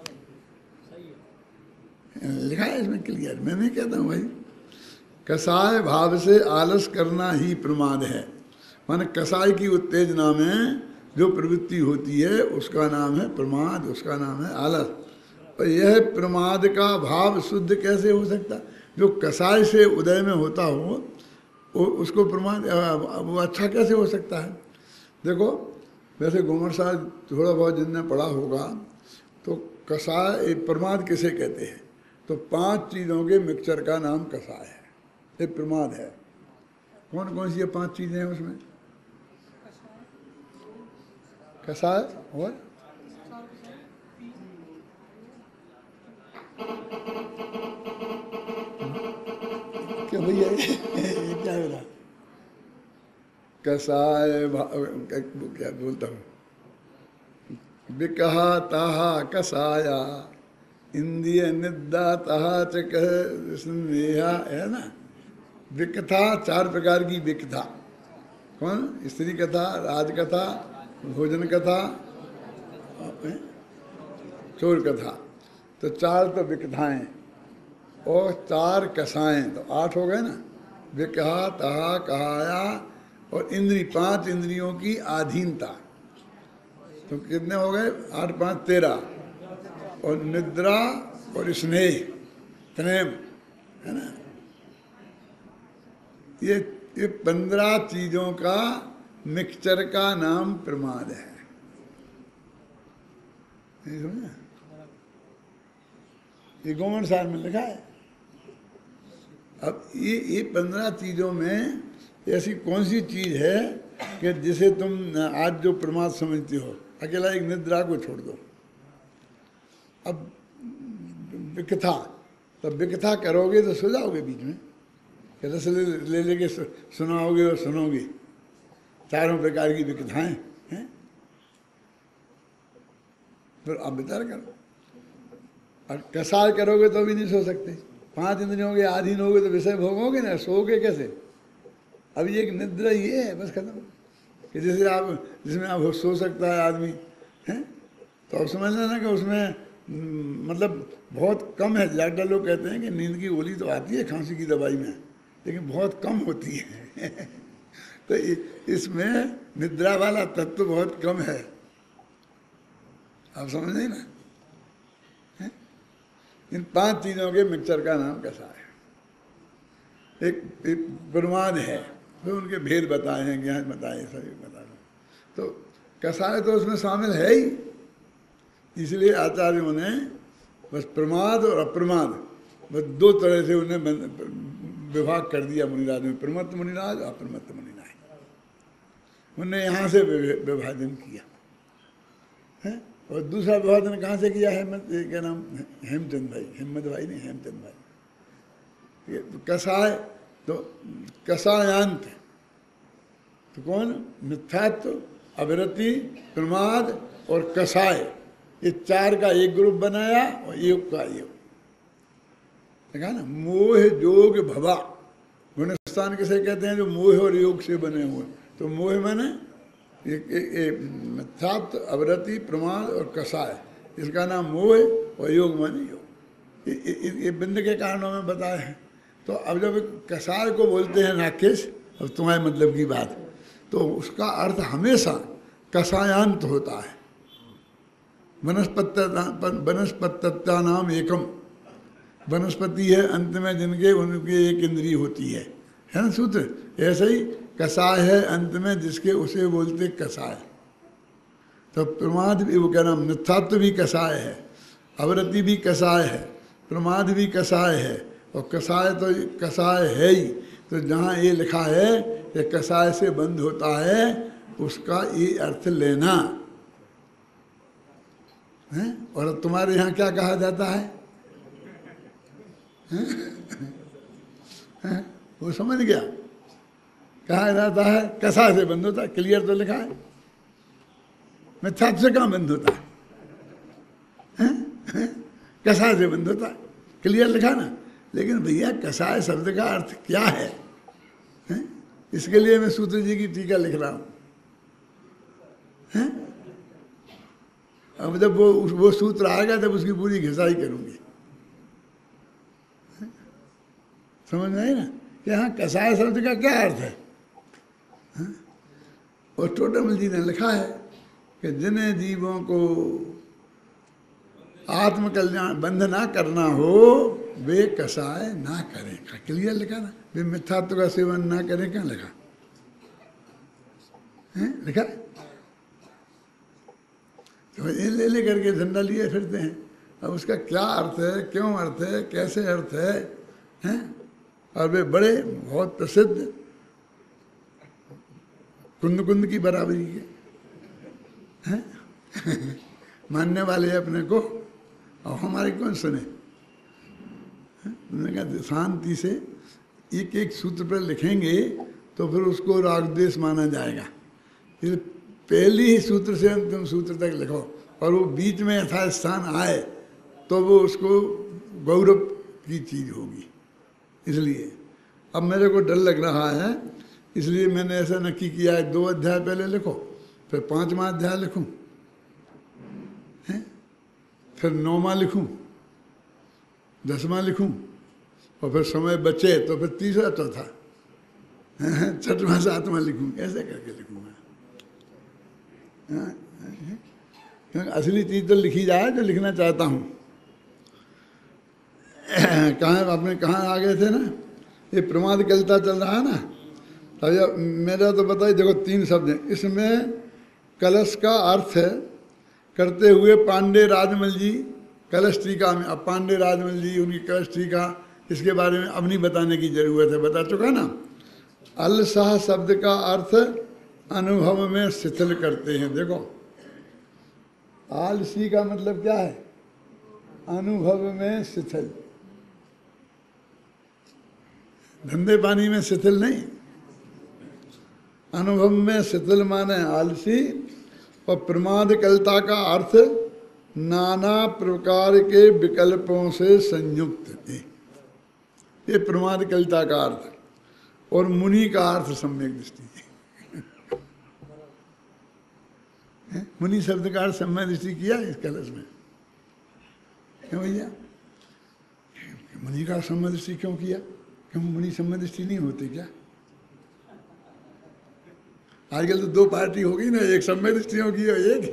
लिखा है इसमें क्लियर, मैं नहीं कहता हूँ भाई। कसाय भाव से आलस करना ही प्रमाद है। माने कसाय की उत्तेजना में जो प्रवृत्ति होती है उसका नाम है प्रमाद, उसका नाम है आलस। और यह प्रमाद का भाव शुद्ध कैसे हो सकता? जो कसाय से उदय में होता हो उसको प्रमाद वो अच्छा कैसे हो सकता है? देखो, वैसे घूमर साहब थोड़ा बहुत जिनने पढ़ा होगा तो कसाय प्रमाद किसे कहते हैं? तो 5 चीज़ों के मिक्सचर का नाम कसाय है, ये प्रमाद है। कौन कौन सी ये 5 चीज़ें हैं उसमें? कसाय और क्या भैया ये क्या हो रहा? कसाय क्या बोलता हूँ, विकहा ताहा कसाया इंद्रिय निद्दा ताहा च स्नेहा, है ना। विकथा 4 प्रकार की विकथा। कौन? स्त्री कथा, राजकथा, भोजन कथा, चोर कथा। तो 4 तो विकथाएं और 4 कसाएं, तो 8 हो गए ना। विकहा तहा कहाया और इंद्री 5 इंद्रियों की अधीनता, तो कितने हो गए? 8 5 13। और निद्रा और स्नेह, प्रेम, है ना। ये 15 चीजों का मिक्सचर का नाम प्रमाद है। ये गवर्नमेंट साल में लिखा है। अब ये 15 चीजों में ऐसी कौन सी चीज है कि जिसे तुम आज जो प्रमाद समझते हो? अकेला एक निद्रा को छोड़ दो। अब विकथा, तो विकथा करोगे तो सो जाओगे बीच में, रस ले लेके सुनाओगे और सुनोगे। 4 प्रकार की विकथाएं हैं। फिर आप विचार करो। और कसाय करोगे तो भी नहीं सो सकते। 5 इंद्रियों के अधीन होगे तो विषय भोगोगे ना, सोओगे कैसे? अब ये एक निद्रा ये है, बस खत्म। कि जिसमें आप सो सकता है आदमी, हैं? तो अब समझ लेना कि उसमें मतलब बहुत कम है। ज़्यादा लोग कहते हैं कि नींद की गोली तो आती है खांसी की दवाई में, लेकिन बहुत कम होती है। तो इसमें निद्रा वाला तत्व बहुत कम है, आप समझ नहीं ना? इन 5 चीज़ों के मिक्सचर का नाम कसाय है। एक प्रमाद है, तो उनके भेद बताए हैं, ज्ञान बताए, सभी बता रहे। तो कसाय तो उसमें शामिल है ही, इसलिए आचार्यों ने बस प्रमाद और अप्रमाद बस 2 तरह से उन्हें विभाग कर दिया मुनिराज में, प्रमत्त मुनिराज, अप्रमत्त मुनिराज। उन्हें यहाँ से विभाजन किया है। और दूसरा विभाजन कहाँ से किया है? क्या नाम? हेमचंद भाई, हिम्मत भाई नहीं, हेमचंद भाई। तो कसाय तो कसायांत, तो कौन? मिथ्यात्व, अविरति, प्रमाद और कसाय, ये 4 का एक ग्रुप बनाया और योग का योग। देखा ना? मोह जोग भवा, गुणस्थान किसे कहते हैं? जो मोह और योग से बने हुए। तो मोह माने मिथ्यात्व, अविरति, प्रमाद और कसाय, इसका नाम मोह, और योग माने योग। ये बिंद के कारणों में बताए हैं। तो अब जब कसाय को बोलते हैं राकेश, अब तुम्हारे मतलब की बात, तो उसका अर्थ हमेशा कसायांत होता है। वनस्पत्ता नाम एकम, वनस्पति है अंत में जिनके उनकी एक इंद्री होती है ना सूत्र? ऐसे ही कसाय है अंत में जिसके, उसे बोलते कसाय। तो प्रमाद भी, वो क्या नाम, मिथ्यात्व भी कसाय है, अवरति भी कसाय है, प्रमाद भी कसाय है, और कसाय तो कसाय है ही। तो जहाँ ये लिखा है कि कसाय से बंद होता है, उसका ये अर्थ लेना है। और तुम्हारे यहाँ क्या कहा जाता है? वो समझ गया? कहा जाता है कसाय से बंद होता है, क्लियर तो लिखा है। मिथ्यात्व से कहाँ बंद होता है? कसाय से बंद होता है, क्लियर लिखा ना। लेकिन भैया कसाय शब्द का अर्थ क्या है? इसके लिए मैं सूत्र जी की टीका लिख रहा हूँ। अब जब वो सूत्र आएगा तब उसकी पूरी घिसाई करूंगी। समझ में आई ना कि हाँ कसाय शब्द का क्या अर्थ है? और टोटमल जी ने लिखा है कि जिन्हें जीवों को आत्मकल्याण बंध ना करना हो वे कसाय ना करें। क्लियर लिखा ना? वे मिथ्यात्व का सेवन ना करें, क्या लिखा है? लिखा है? तो ये ले करके झंडा लिए फिरते हैं। अब उसका क्या अर्थ है, क्यों अर्थ है, कैसे अर्थ है, हैं? और वे बड़े बहुत प्रसिद्ध कुंद की बराबरी के हैं मानने वाले अपने को, और हमारे कौन सुने? उन्होंने कहा शांति से एक एक सूत्र पर लिखेंगे तो फिर उसको रागद्वेष माना जाएगा। फिर पहले ही सूत्र से अंतिम सूत्र तक लिखो, और वो बीच में यथास्थान आए तो वो उसको गौरव की चीज़ होगी। इसलिए अब मेरे को डर लग रहा है, इसलिए मैंने ऐसा नक्की किया है 2 अध्याय पहले लिखो, फिर 5वां अध्याय लिखूं, फिर 9वां लिखूं, 10वां लिखूं, और फिर समय बचे तो फिर 3रा, 4था, 6वां, 7वां लिखूं, ऐसे करके लिखूंगा। क्योंकि असली चीज़ तो लिखी जाए जो लिखना चाहता हूँ। कहाँ आपने कहाँ आ गए थे ना? ये प्रमाद कलता चल रहा है ना। अब मेरा तो बताइए, देखो 3 शब्द हैं इसमें। कलश का अर्थ है करते हुए पांडे राजमल जी कलश टीका में। अब पांडे राजमल जी उनकी कलश टीका, इसके बारे में अब नहीं बताने की जरूरत है, बता चुका ना। अलसाह शब्द का अर्थ अनुभव में शिथिल करते हैं। देखो आलसी का मतलब क्या है? अनुभव में शिथिल, धंधे पानी में शिथिल नहीं, अनुभव में शिथिल माने आलसी। और प्रमाद कलता का अर्थ नाना प्रकार के विकल्पों से संयुक्त है। ये प्रमाद कलिता का अर्थ, और मुनि का अर्थ सम्यक दृष्टि है। मुनि शब्द का अर्थ सम्यक दृष्टि किया इस कलश में, क्यों भैया? मुनि का सम्यक दृष्टि क्यों किया? क्यों मुनि सम्यक दृष्टि नहीं होती क्या? आजकल तो दो पार्टी हो गई ना, एक सम्यक दृष्टियों की और एक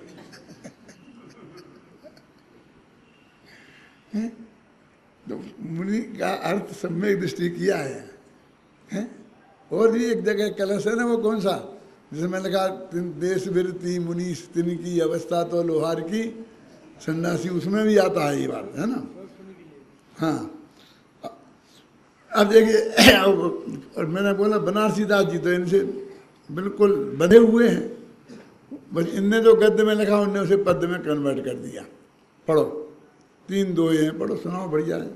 है। तो मुनि का अर्थ सम्यक दृष्टि किया है? और भी एक जगह कलश है ना, वो कौन सा, जिसमें लिखा देश विरती मुनि तिन की अवस्था तो लोहार की सन्यासी, उसमें भी आता है ये बात, है ना? हाँ, अब देखिए, और मैंने बोला बनारसी दास जी तो इनसे बिल्कुल बंधे हुए हैं, बस इनने जो गद्य में लिखा उनने उसे पद्य में कन्वर्ट कर दिया। पढ़ो, 3 दोहे हैं, पढ़ो, सुनाओ, बढ़िया है।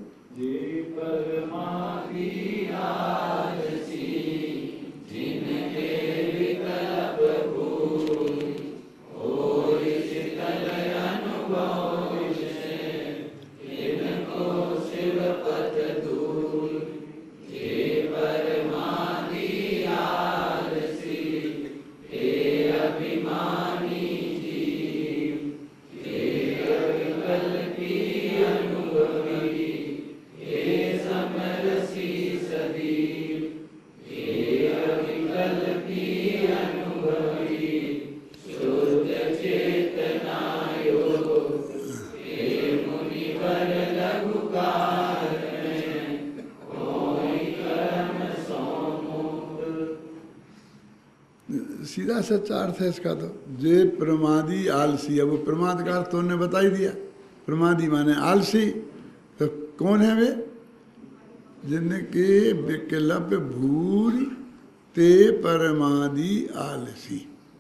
सीधा सच्चा अर्थ है इसका तो, जे प्रमादी आलसी। अब वो प्रमाद का अर्थ तो उन्होंने बता ही दिया, प्रमादी माने आलसी। तो कौन है वे? जिनके विकल्प भूरि ते प्रमादी आलसी,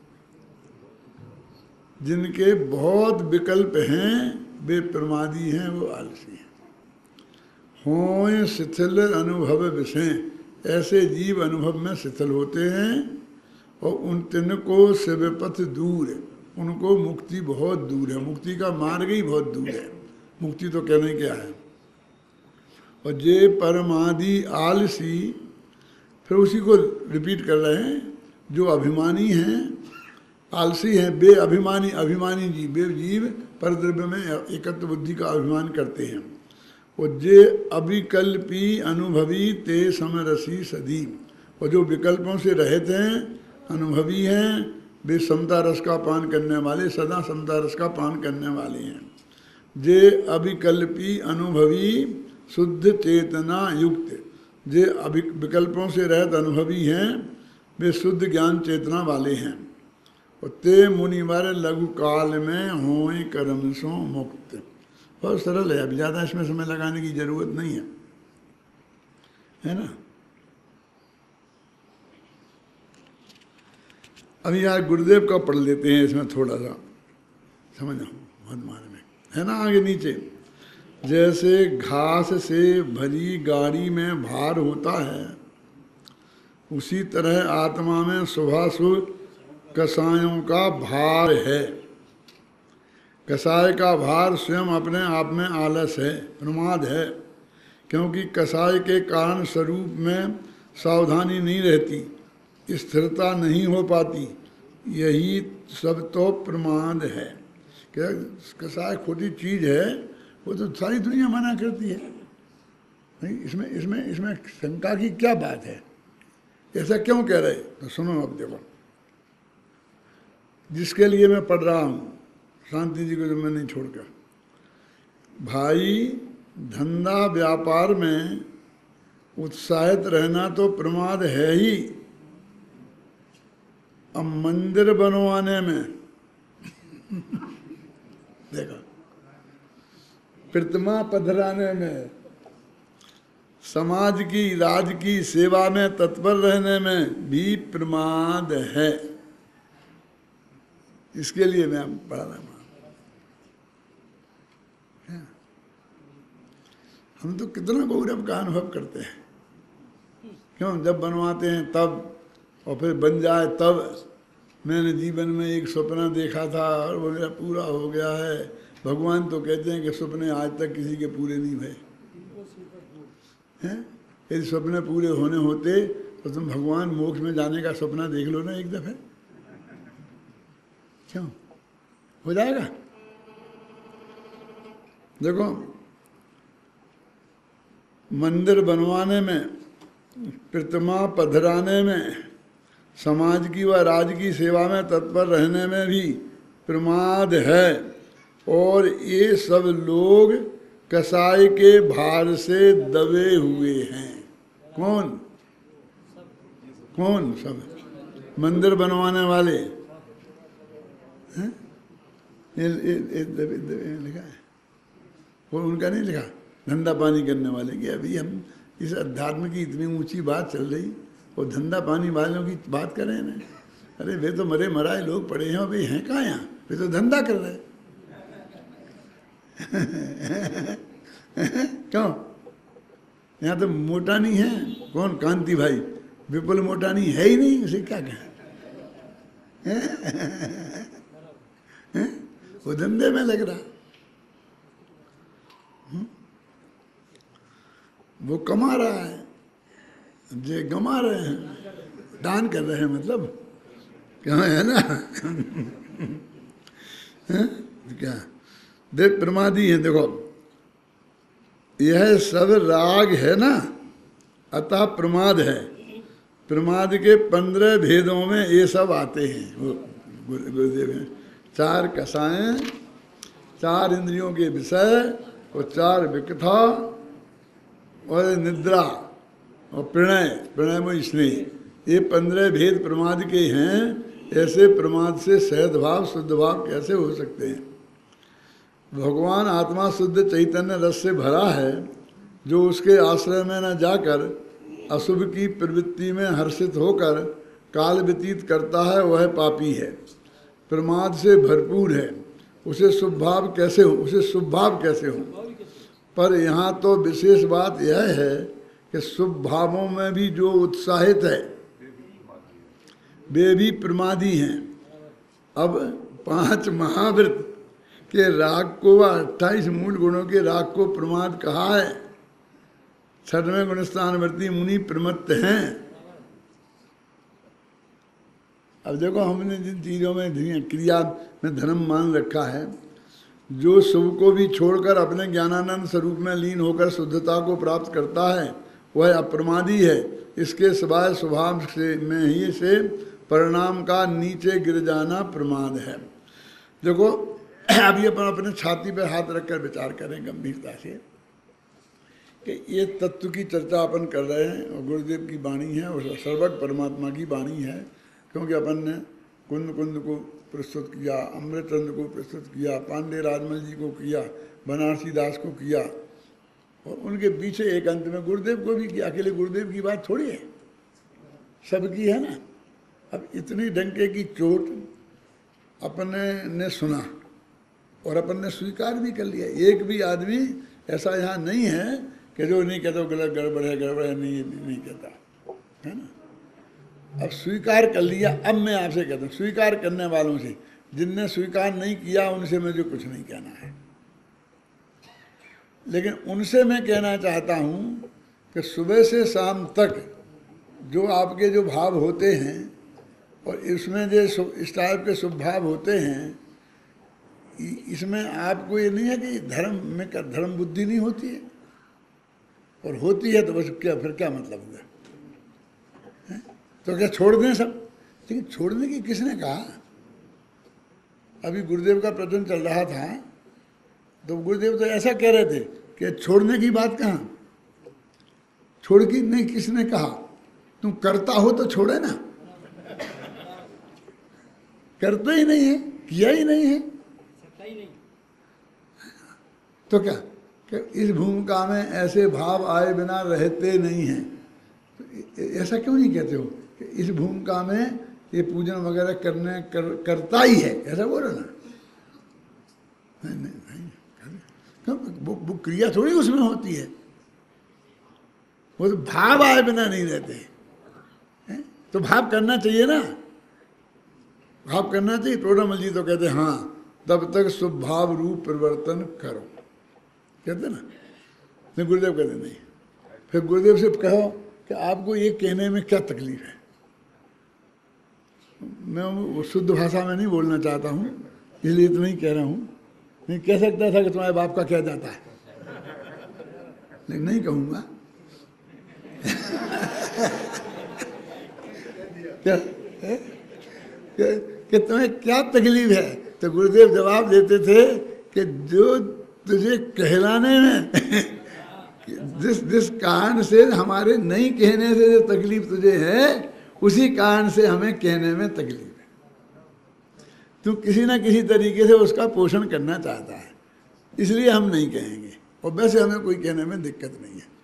जिनके बहुत विकल्प हैं वे प्रमादी हैं, वो आलसी हैं। होय शिथिल अनुभव विषय, ऐसे जीव अनुभव में शिथिल होते हैं, और उन तिनको शिवपथ दूर, उनको मुक्ति बहुत दूर है, मुक्ति का मार्ग ही बहुत दूर है, मुक्ति तो कहने क्या है। और जे परमादि आलसी, फिर उसी को रिपीट कर रहे हैं, जो अभिमानी हैं, आलसी हैं, बे अभिमानी, अभिमानी जीव, बे जीव परद्रव्य में एकत्व बुद्धि का अभिमान करते हैं। और जे अविकल्पी अनुभवी ते समरसी सदी, और जो विकल्पों से रहित हैं, अनुभवी हैं, वे समता रस का पान करने वाले, सदा समता रस का पान करने वाले हैं। जे अविकल्पी अनुभवी शुद्ध चेतना युक्त, जे विकल्पों से रहित अनुभवी हैं, वे शुद्ध ज्ञान चेतना वाले हैं। और ते मुनिवर लघु काल में होए कर्म सो मुक्त। बहुत सरल है, अब ज़्यादा इसमें समय लगाने की जरूरत नहीं है ना? अभी यार गुरुदेव का पढ़ लेते हैं, इसमें थोड़ा सा समझो मधमार में है ना, आगे नीचे। जैसे घास से भरी गाड़ी में भार होता है, उसी तरह आत्मा में शुभाशुभ कसायों का भार है। कसाय का भार स्वयं अपने आप में आलस है, प्रमाद है, क्योंकि कसाय के कारण स्वरूप में सावधानी नहीं रहती, स्थिरता नहीं हो पाती, यही सब तो प्रमाद है। क्या कसाय खोटी चीज़ है, वो तो सारी दुनिया मना करती है। नहीं, इसमें इसमें इसमें शंका की क्या बात है? ऐसा क्यों कह रहे? तो सुनो, अब देखो, जिसके लिए मैं पढ़ रहा हूँ, शांति जी को तो मैं नहीं छोड़कर, भाई धंधा व्यापार में उत्साहित रहना तो प्रमाद है ही। अब मंदिर बनवाने में देखो, प्रतिमा पधराने में, समाज की राज की सेवा में तत्पर रहने में भी प्रमाद है। इसके लिए मैं पढ़ा रहा हूँ। हम तो कितना गौरव का अनुभव करते हैं, क्यों? जब बनवाते हैं तब, और फिर बन जाए तब। मैंने जीवन में एक सपना देखा था और वो मेरा पूरा हो गया है, भगवान तो कहते हैं कि सपने आज तक किसी के पूरे नहीं भये हैं। यदि सपने पूरे होने होते तो तुम भगवान मोक्ष में जाने का सपना देख लो ना एक दफे, क्यों? हो जाएगा। देखो, मंदिर बनवाने में, प्रतिमा पधराने में, समाज की व राज्य की सेवा में तत्पर रहने में भी प्रमाद है, और ये सब लोग कसाई के भार से दबे हुए हैं। कौन कौन? सब मंदिर बनवाने वाले हैं। ये लिखा है, वो उनका नहीं लिखा, धंधा पानी करने वाले कि अभी हम इस अध्यात्म की इतनी ऊंची बात चल रही और धंधा पानी वालों की बात करें ना। अरे वे तो मरे मराए लोग पड़े हैं, वे हैं कहाँ यहाँ? वे तो धंधा कर रहे क्यों? यहाँ तो मोटा नहीं है। कौन? कांति भाई। विपुल मोटा नहीं है ही नहीं, उसे क्या कहें? वो धंधे में लग रहा, वो कमा रहा है, जे गमा रहे हैं, दान कर रहे हैं, मतलब क्या है ना। क्या देख प्रमादी है। देखो, यह सब राग है ना, अतः प्रमाद है। प्रमाद के 15 भेदों में ये सब आते हैं। वो गुरुदेव हैं, 4 कसाएं, 4 इंद्रियों के विषय, और 4 विकथा, और निद्रा, और प्रणय, प्रणय में स्नेह, ये 15 भेद प्रमाद के हैं। ऐसे प्रमाद से सहज भाव शुद्ध भाव कैसे हो सकते हैं? भगवान आत्मा शुद्ध चैतन्य रस से भरा है, जो उसके आश्रय में न जाकर अशुभ की प्रवृत्ति में हर्षित होकर काल व्यतीत करता है, वह पापी है, प्रमाद से भरपूर है। उसे शुभ भाव कैसे हो? उसे शुभ भाव कैसे हो? पर यहाँ तो विशेष बात यह है कि शुभ भावों में भी जो उत्साहित है वे भी प्रमादी हैं। अब 5 महाव्रत के राग को व 28 मूल गुणों के राग को प्रमाद कहा है। 6वें गुणस्थानवर्ती मुनि प्रमत्त हैं। अब देखो, हमने जिन चीज़ों में क्रिया में धर्म मान रखा है, जो शुभ को भी छोड़कर अपने ज्ञानानंद स्वरूप में लीन होकर शुद्धता को प्राप्त करता है, वह अप्रमादी है। इसके सिवाय स्वभाव से में ही से परिणाम का नीचे गिर जाना प्रमाद है। देखो, अभी अपन अपने छाती पर हाथ रखकर विचार करें गंभीरता से कि ये तत्व की चर्चा अपन कर रहे हैं, और गुरुदेव की वाणी है, और सर्वज्ञ परमात्मा की वाणी है। क्योंकि अपन ने कुंद कुंद को प्रस्तुत किया, अमृतचंद्र को प्रस्तुत किया, पांडे राजमल जी को किया, बनारसी दास को किया, और उनके पीछे एक अंत में गुरुदेव को भी किया। अकेले गुरुदेव की बात थोड़ी है, सबकी है ना। अब इतनी डंके की चोट अपने ने सुना और अपन ने स्वीकार भी कर लिया। एक भी आदमी ऐसा यहाँ नहीं है कि जो नहीं कहता गलत गड़बड़ है, नहीं कहता है ना। अब स्वीकार कर लिया। अब मैं आपसे कहता हूँ, स्वीकार करने वालों से, जिनने स्वीकार नहीं किया उनसे मुझे कुछ नहीं कहना है, लेकिन उनसे मैं कहना चाहता हूँ कि सुबह से शाम तक जो आपके जो भाव होते हैं, और इसमें जो इस टाइप के शुभ भाव होते हैं, इसमें आपको ये नहीं है कि धर्म में धर्म बुद्धि नहीं होती है, और होती है तो बस क्या, फिर क्या मतलब हुआ? तो क्या छोड़ दें सब? लेकिन छोड़ने की किसने कहा? अभी गुरुदेव का प्रवचन चल रहा था, तो गुरुदेव तो ऐसा कह रहे थे कि छोड़ने की बात कहाँ, छोड़ की नहीं, किसने कहा? तुम करता हो तो छोड़े ना, करते ही नहीं है, किया ही नहीं है, तो क्या कि इस भूमिका में ऐसे भाव आए बिना रहते नहीं हैं। तो ऐसा क्यों नहीं कहते हो कि इस भूमिका में ये पूजन वगैरह करता ही है, ऐसा बोलो ना। नहीं, वो क्रिया थोड़ी उसमें होती है, वो तो भाव आए बिना नहीं रहते हैं। तो भाव करना चाहिए ना, भाव करना चाहिए। टोडामल जी तो कहते हैं हाँ, तब तक स्वभाव रूप परिवर्तन करो, कहते ना। नहीं, गुरुदेव कहते नहीं। फिर गुरुदेव से कहो कि आपको ये कहने में क्या तकलीफ है। मैं वो शुद्ध भाषा में नहीं बोलना चाहता हूँ, इसलिए इतना ही कह रहा हूँ। नहीं कह सकता था कि तुम्हारे बाप का क्या जाता है, लेकिन नहीं कहूँगा। क्या कि तुम्हें क्या तकलीफ है। तो गुरुदेव जवाब देते थे कि जो तुझे कहलाने में जिस कारण से हमारे नहीं कहने से जो तकलीफ तुझे है, उसी कारण से हमें कहने में तकलीफ है। तू किसी ना किसी तरीके से उसका पोषण करना चाहता है, इसलिए हम नहीं कहेंगे। और वैसे हमें कोई कहने में दिक्कत नहीं है।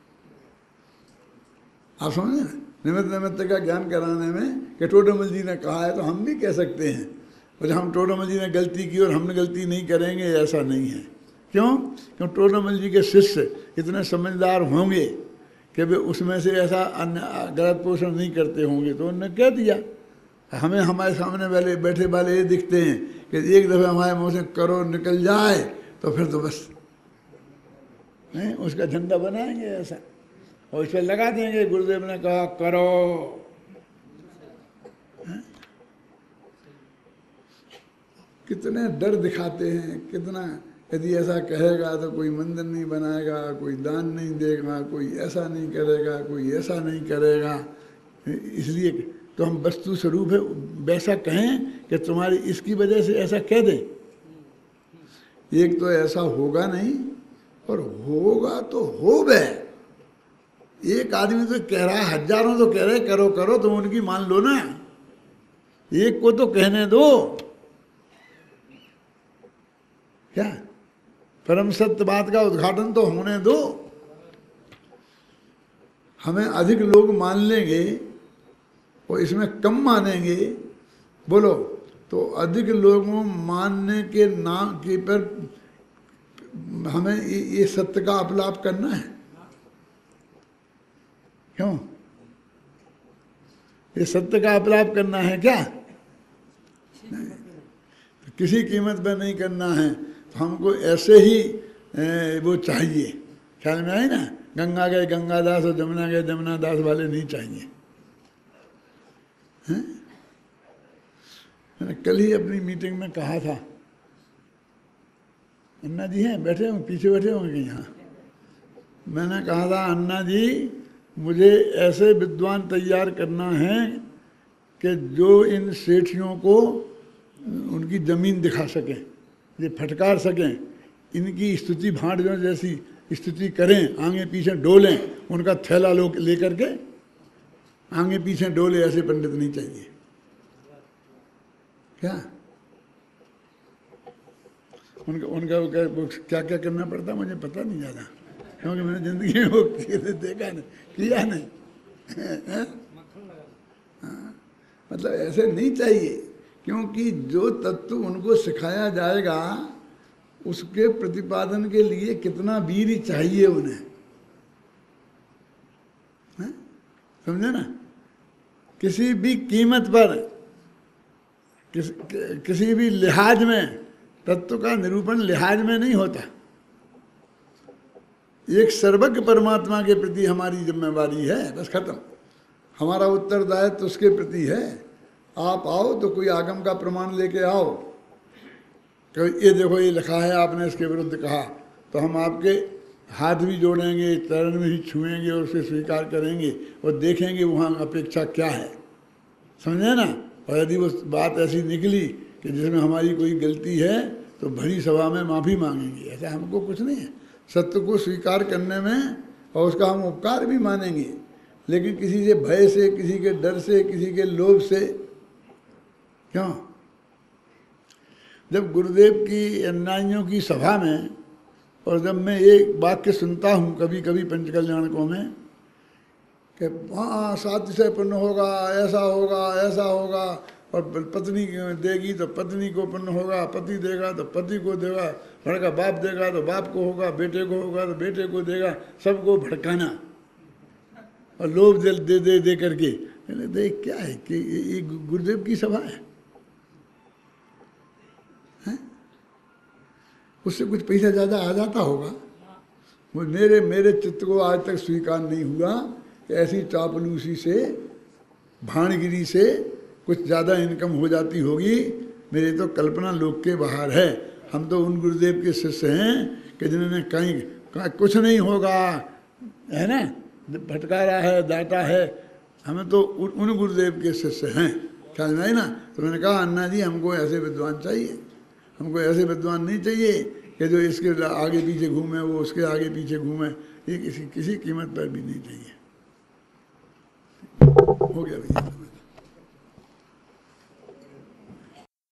आप समझे ना, निमित्त निमित्त का ज्ञान कराने में कि टोडरमल जी ने कहा है तो हम भी कह सकते हैं। और हम टोडरमल जी ने गलती की और हमने गलती नहीं करेंगे, ऐसा नहीं है। क्यों? क्यों टोडरमल जी के शिष्य इतने समझदार होंगे कि वे उसमें से ऐसा अन्य गलत पोषण नहीं करते होंगे, तो उन्होंने कह दिया। हमें हमारे सामने वाले बैठे वाले ये दिखते हैं कि एक दफ़े हमारे मुँह से करो निकल जाए तो फिर तो बस नहीं, उसका झंडा बनाएंगे ऐसा और इस पर लगा देंगे, गुरुदेव ने कहा करो। कितने डर दिखाते हैं, कितना यदि ऐसा कहेगा तो कोई मंदिर नहीं बनाएगा, कोई दान नहीं देगा, कोई ऐसा नहीं करेगा, कोई ऐसा नहीं करेगा। इसलिए तो हम वस्तु स्वरूप है वैसा कहें कि तुम्हारी इसकी वजह से ऐसा कह दें। एक तो ऐसा होगा नहीं, और होगा तो हो गए। एक आदमी तो कह रहा है, हजारों तो कह रहे करो करो, तुम उनकी मान लो ना। एक को तो कहने दो। क्या परम सत्य बात का उद्घाटन तो होने दो। हमें अधिक लोग मान लेंगे और इसमें कम मानेंगे, बोलो, तो अधिक लोगों मानने के नाम के पर हमें ये सत्य का अपलाप करना है। क्यों? ये सत्य का अपलाप करना है क्या? नहीं, तो किसी कीमत पर नहीं करना है। तो हमको ऐसे ही वो चाहिए। ख्याल में आए ना, गंगा गए गंगादास और जमुना गए जमुना दास वाले नहीं चाहिए। हैं? मैंने कल ही अपनी मीटिंग में कहा था, अन्ना जी हैं बैठे होंगे, पीछे बैठे होंगे यहाँ। मैंने कहा था, अन्ना जी मुझे ऐसे विद्वान तैयार करना है कि जो इन सेठियों को उनकी ज़मीन दिखा सकें, ये फटकार सकें, इनकी स्तुति भांड़ जैसी स्तुति करें, आगे पीछे डोलें, उनका थैला लोग लेकर के आगे पीछे डोले। ऐसे पंडित नहीं चाहिए। क्या उनका क्या क्या करना पड़ता मुझे पता नहीं ज़्यादा, क्योंकि मैंने ज़िंदगी में वो देखा नहीं, किया नहीं। मतलब ऐसे नहीं चाहिए, क्योंकि जो तत्व उनको सिखाया जाएगा उसके प्रतिपादन के लिए कितना वीर चाहिए उन्हें। समझे ना? किसी भी कीमत पर, किसी भी लिहाज में तत्व का निरूपण लिहाज में नहीं होता। एक सर्वज्ञ परमात्मा के प्रति हमारी जिम्मेवारी है, बस खत्म। हमारा उत्तरदायित्व उसके प्रति है। आप आओ तो कोई आगम का प्रमाण लेके आओ कि ये देखो ये लिखा है, आपने इसके विरुद्ध कहा, तो हम आपके हाथ भी जोड़ेंगे, चरण भी छुएंगे और उसे स्वीकार करेंगे और देखेंगे वहाँ अपेक्षा क्या है। समझे ना? और यदि वो बात ऐसी निकली कि जिसमें हमारी कोई गलती है तो भरी सभा में माफ़ी मांगेंगे। ऐसा हमको कुछ नहीं है। सत्य को स्वीकार करने में और उसका हम उपकार भी मानेंगे, लेकिन किसी से भय से, किसी के डर से, किसी के लोभ से क्यों? जब गुरुदेव की अन्यायियों की सभा में और जब मैं एक वाक्य सुनता हूँ कभी कभी पंचकल्याणकों में कि हाँ सातिशय पुण्य होगा, ऐसा होगा, ऐसा होगा, और पत्नी देगी तो पत्नी को पुण्य होगा, पति देगा तो पति को देगा, लड़का बाप देगा तो बाप को होगा, बेटे को होगा तो बेटे को देगा, सबको भड़काना और लोभ दे दे दे करके। देख क्या है कि ये गुरुदेव की सभा है? उससे कुछ पैसा ज़्यादा आ जाता होगा। वो मेरे चित्त को आज तक स्वीकार नहीं हुआ कि ऐसी चापलूसी से, भाणगिरी से कुछ ज़्यादा इनकम हो जाती होगी। मेरी तो कल्पना लोक के बाहर है। हम तो उन गुरुदेव के शिष्य हैं कि जिन्होंने कहीं कुछ नहीं होगा, है ना, फटकारा है, डांटा है। हमें तो उन गुरुदेव के शिष्य हैं, ख्याल में आई ना। तो मैंने कहा अन्ना जी हमको ऐसे विद्वान चाहिए, हमको ऐसे विद्वान नहीं चाहिए कि जो इसके आगे पीछे घूमे, वो उसके आगे पीछे घूमे। ये किसी कीमत पर भी नहीं चाहिए। हो गया भैया।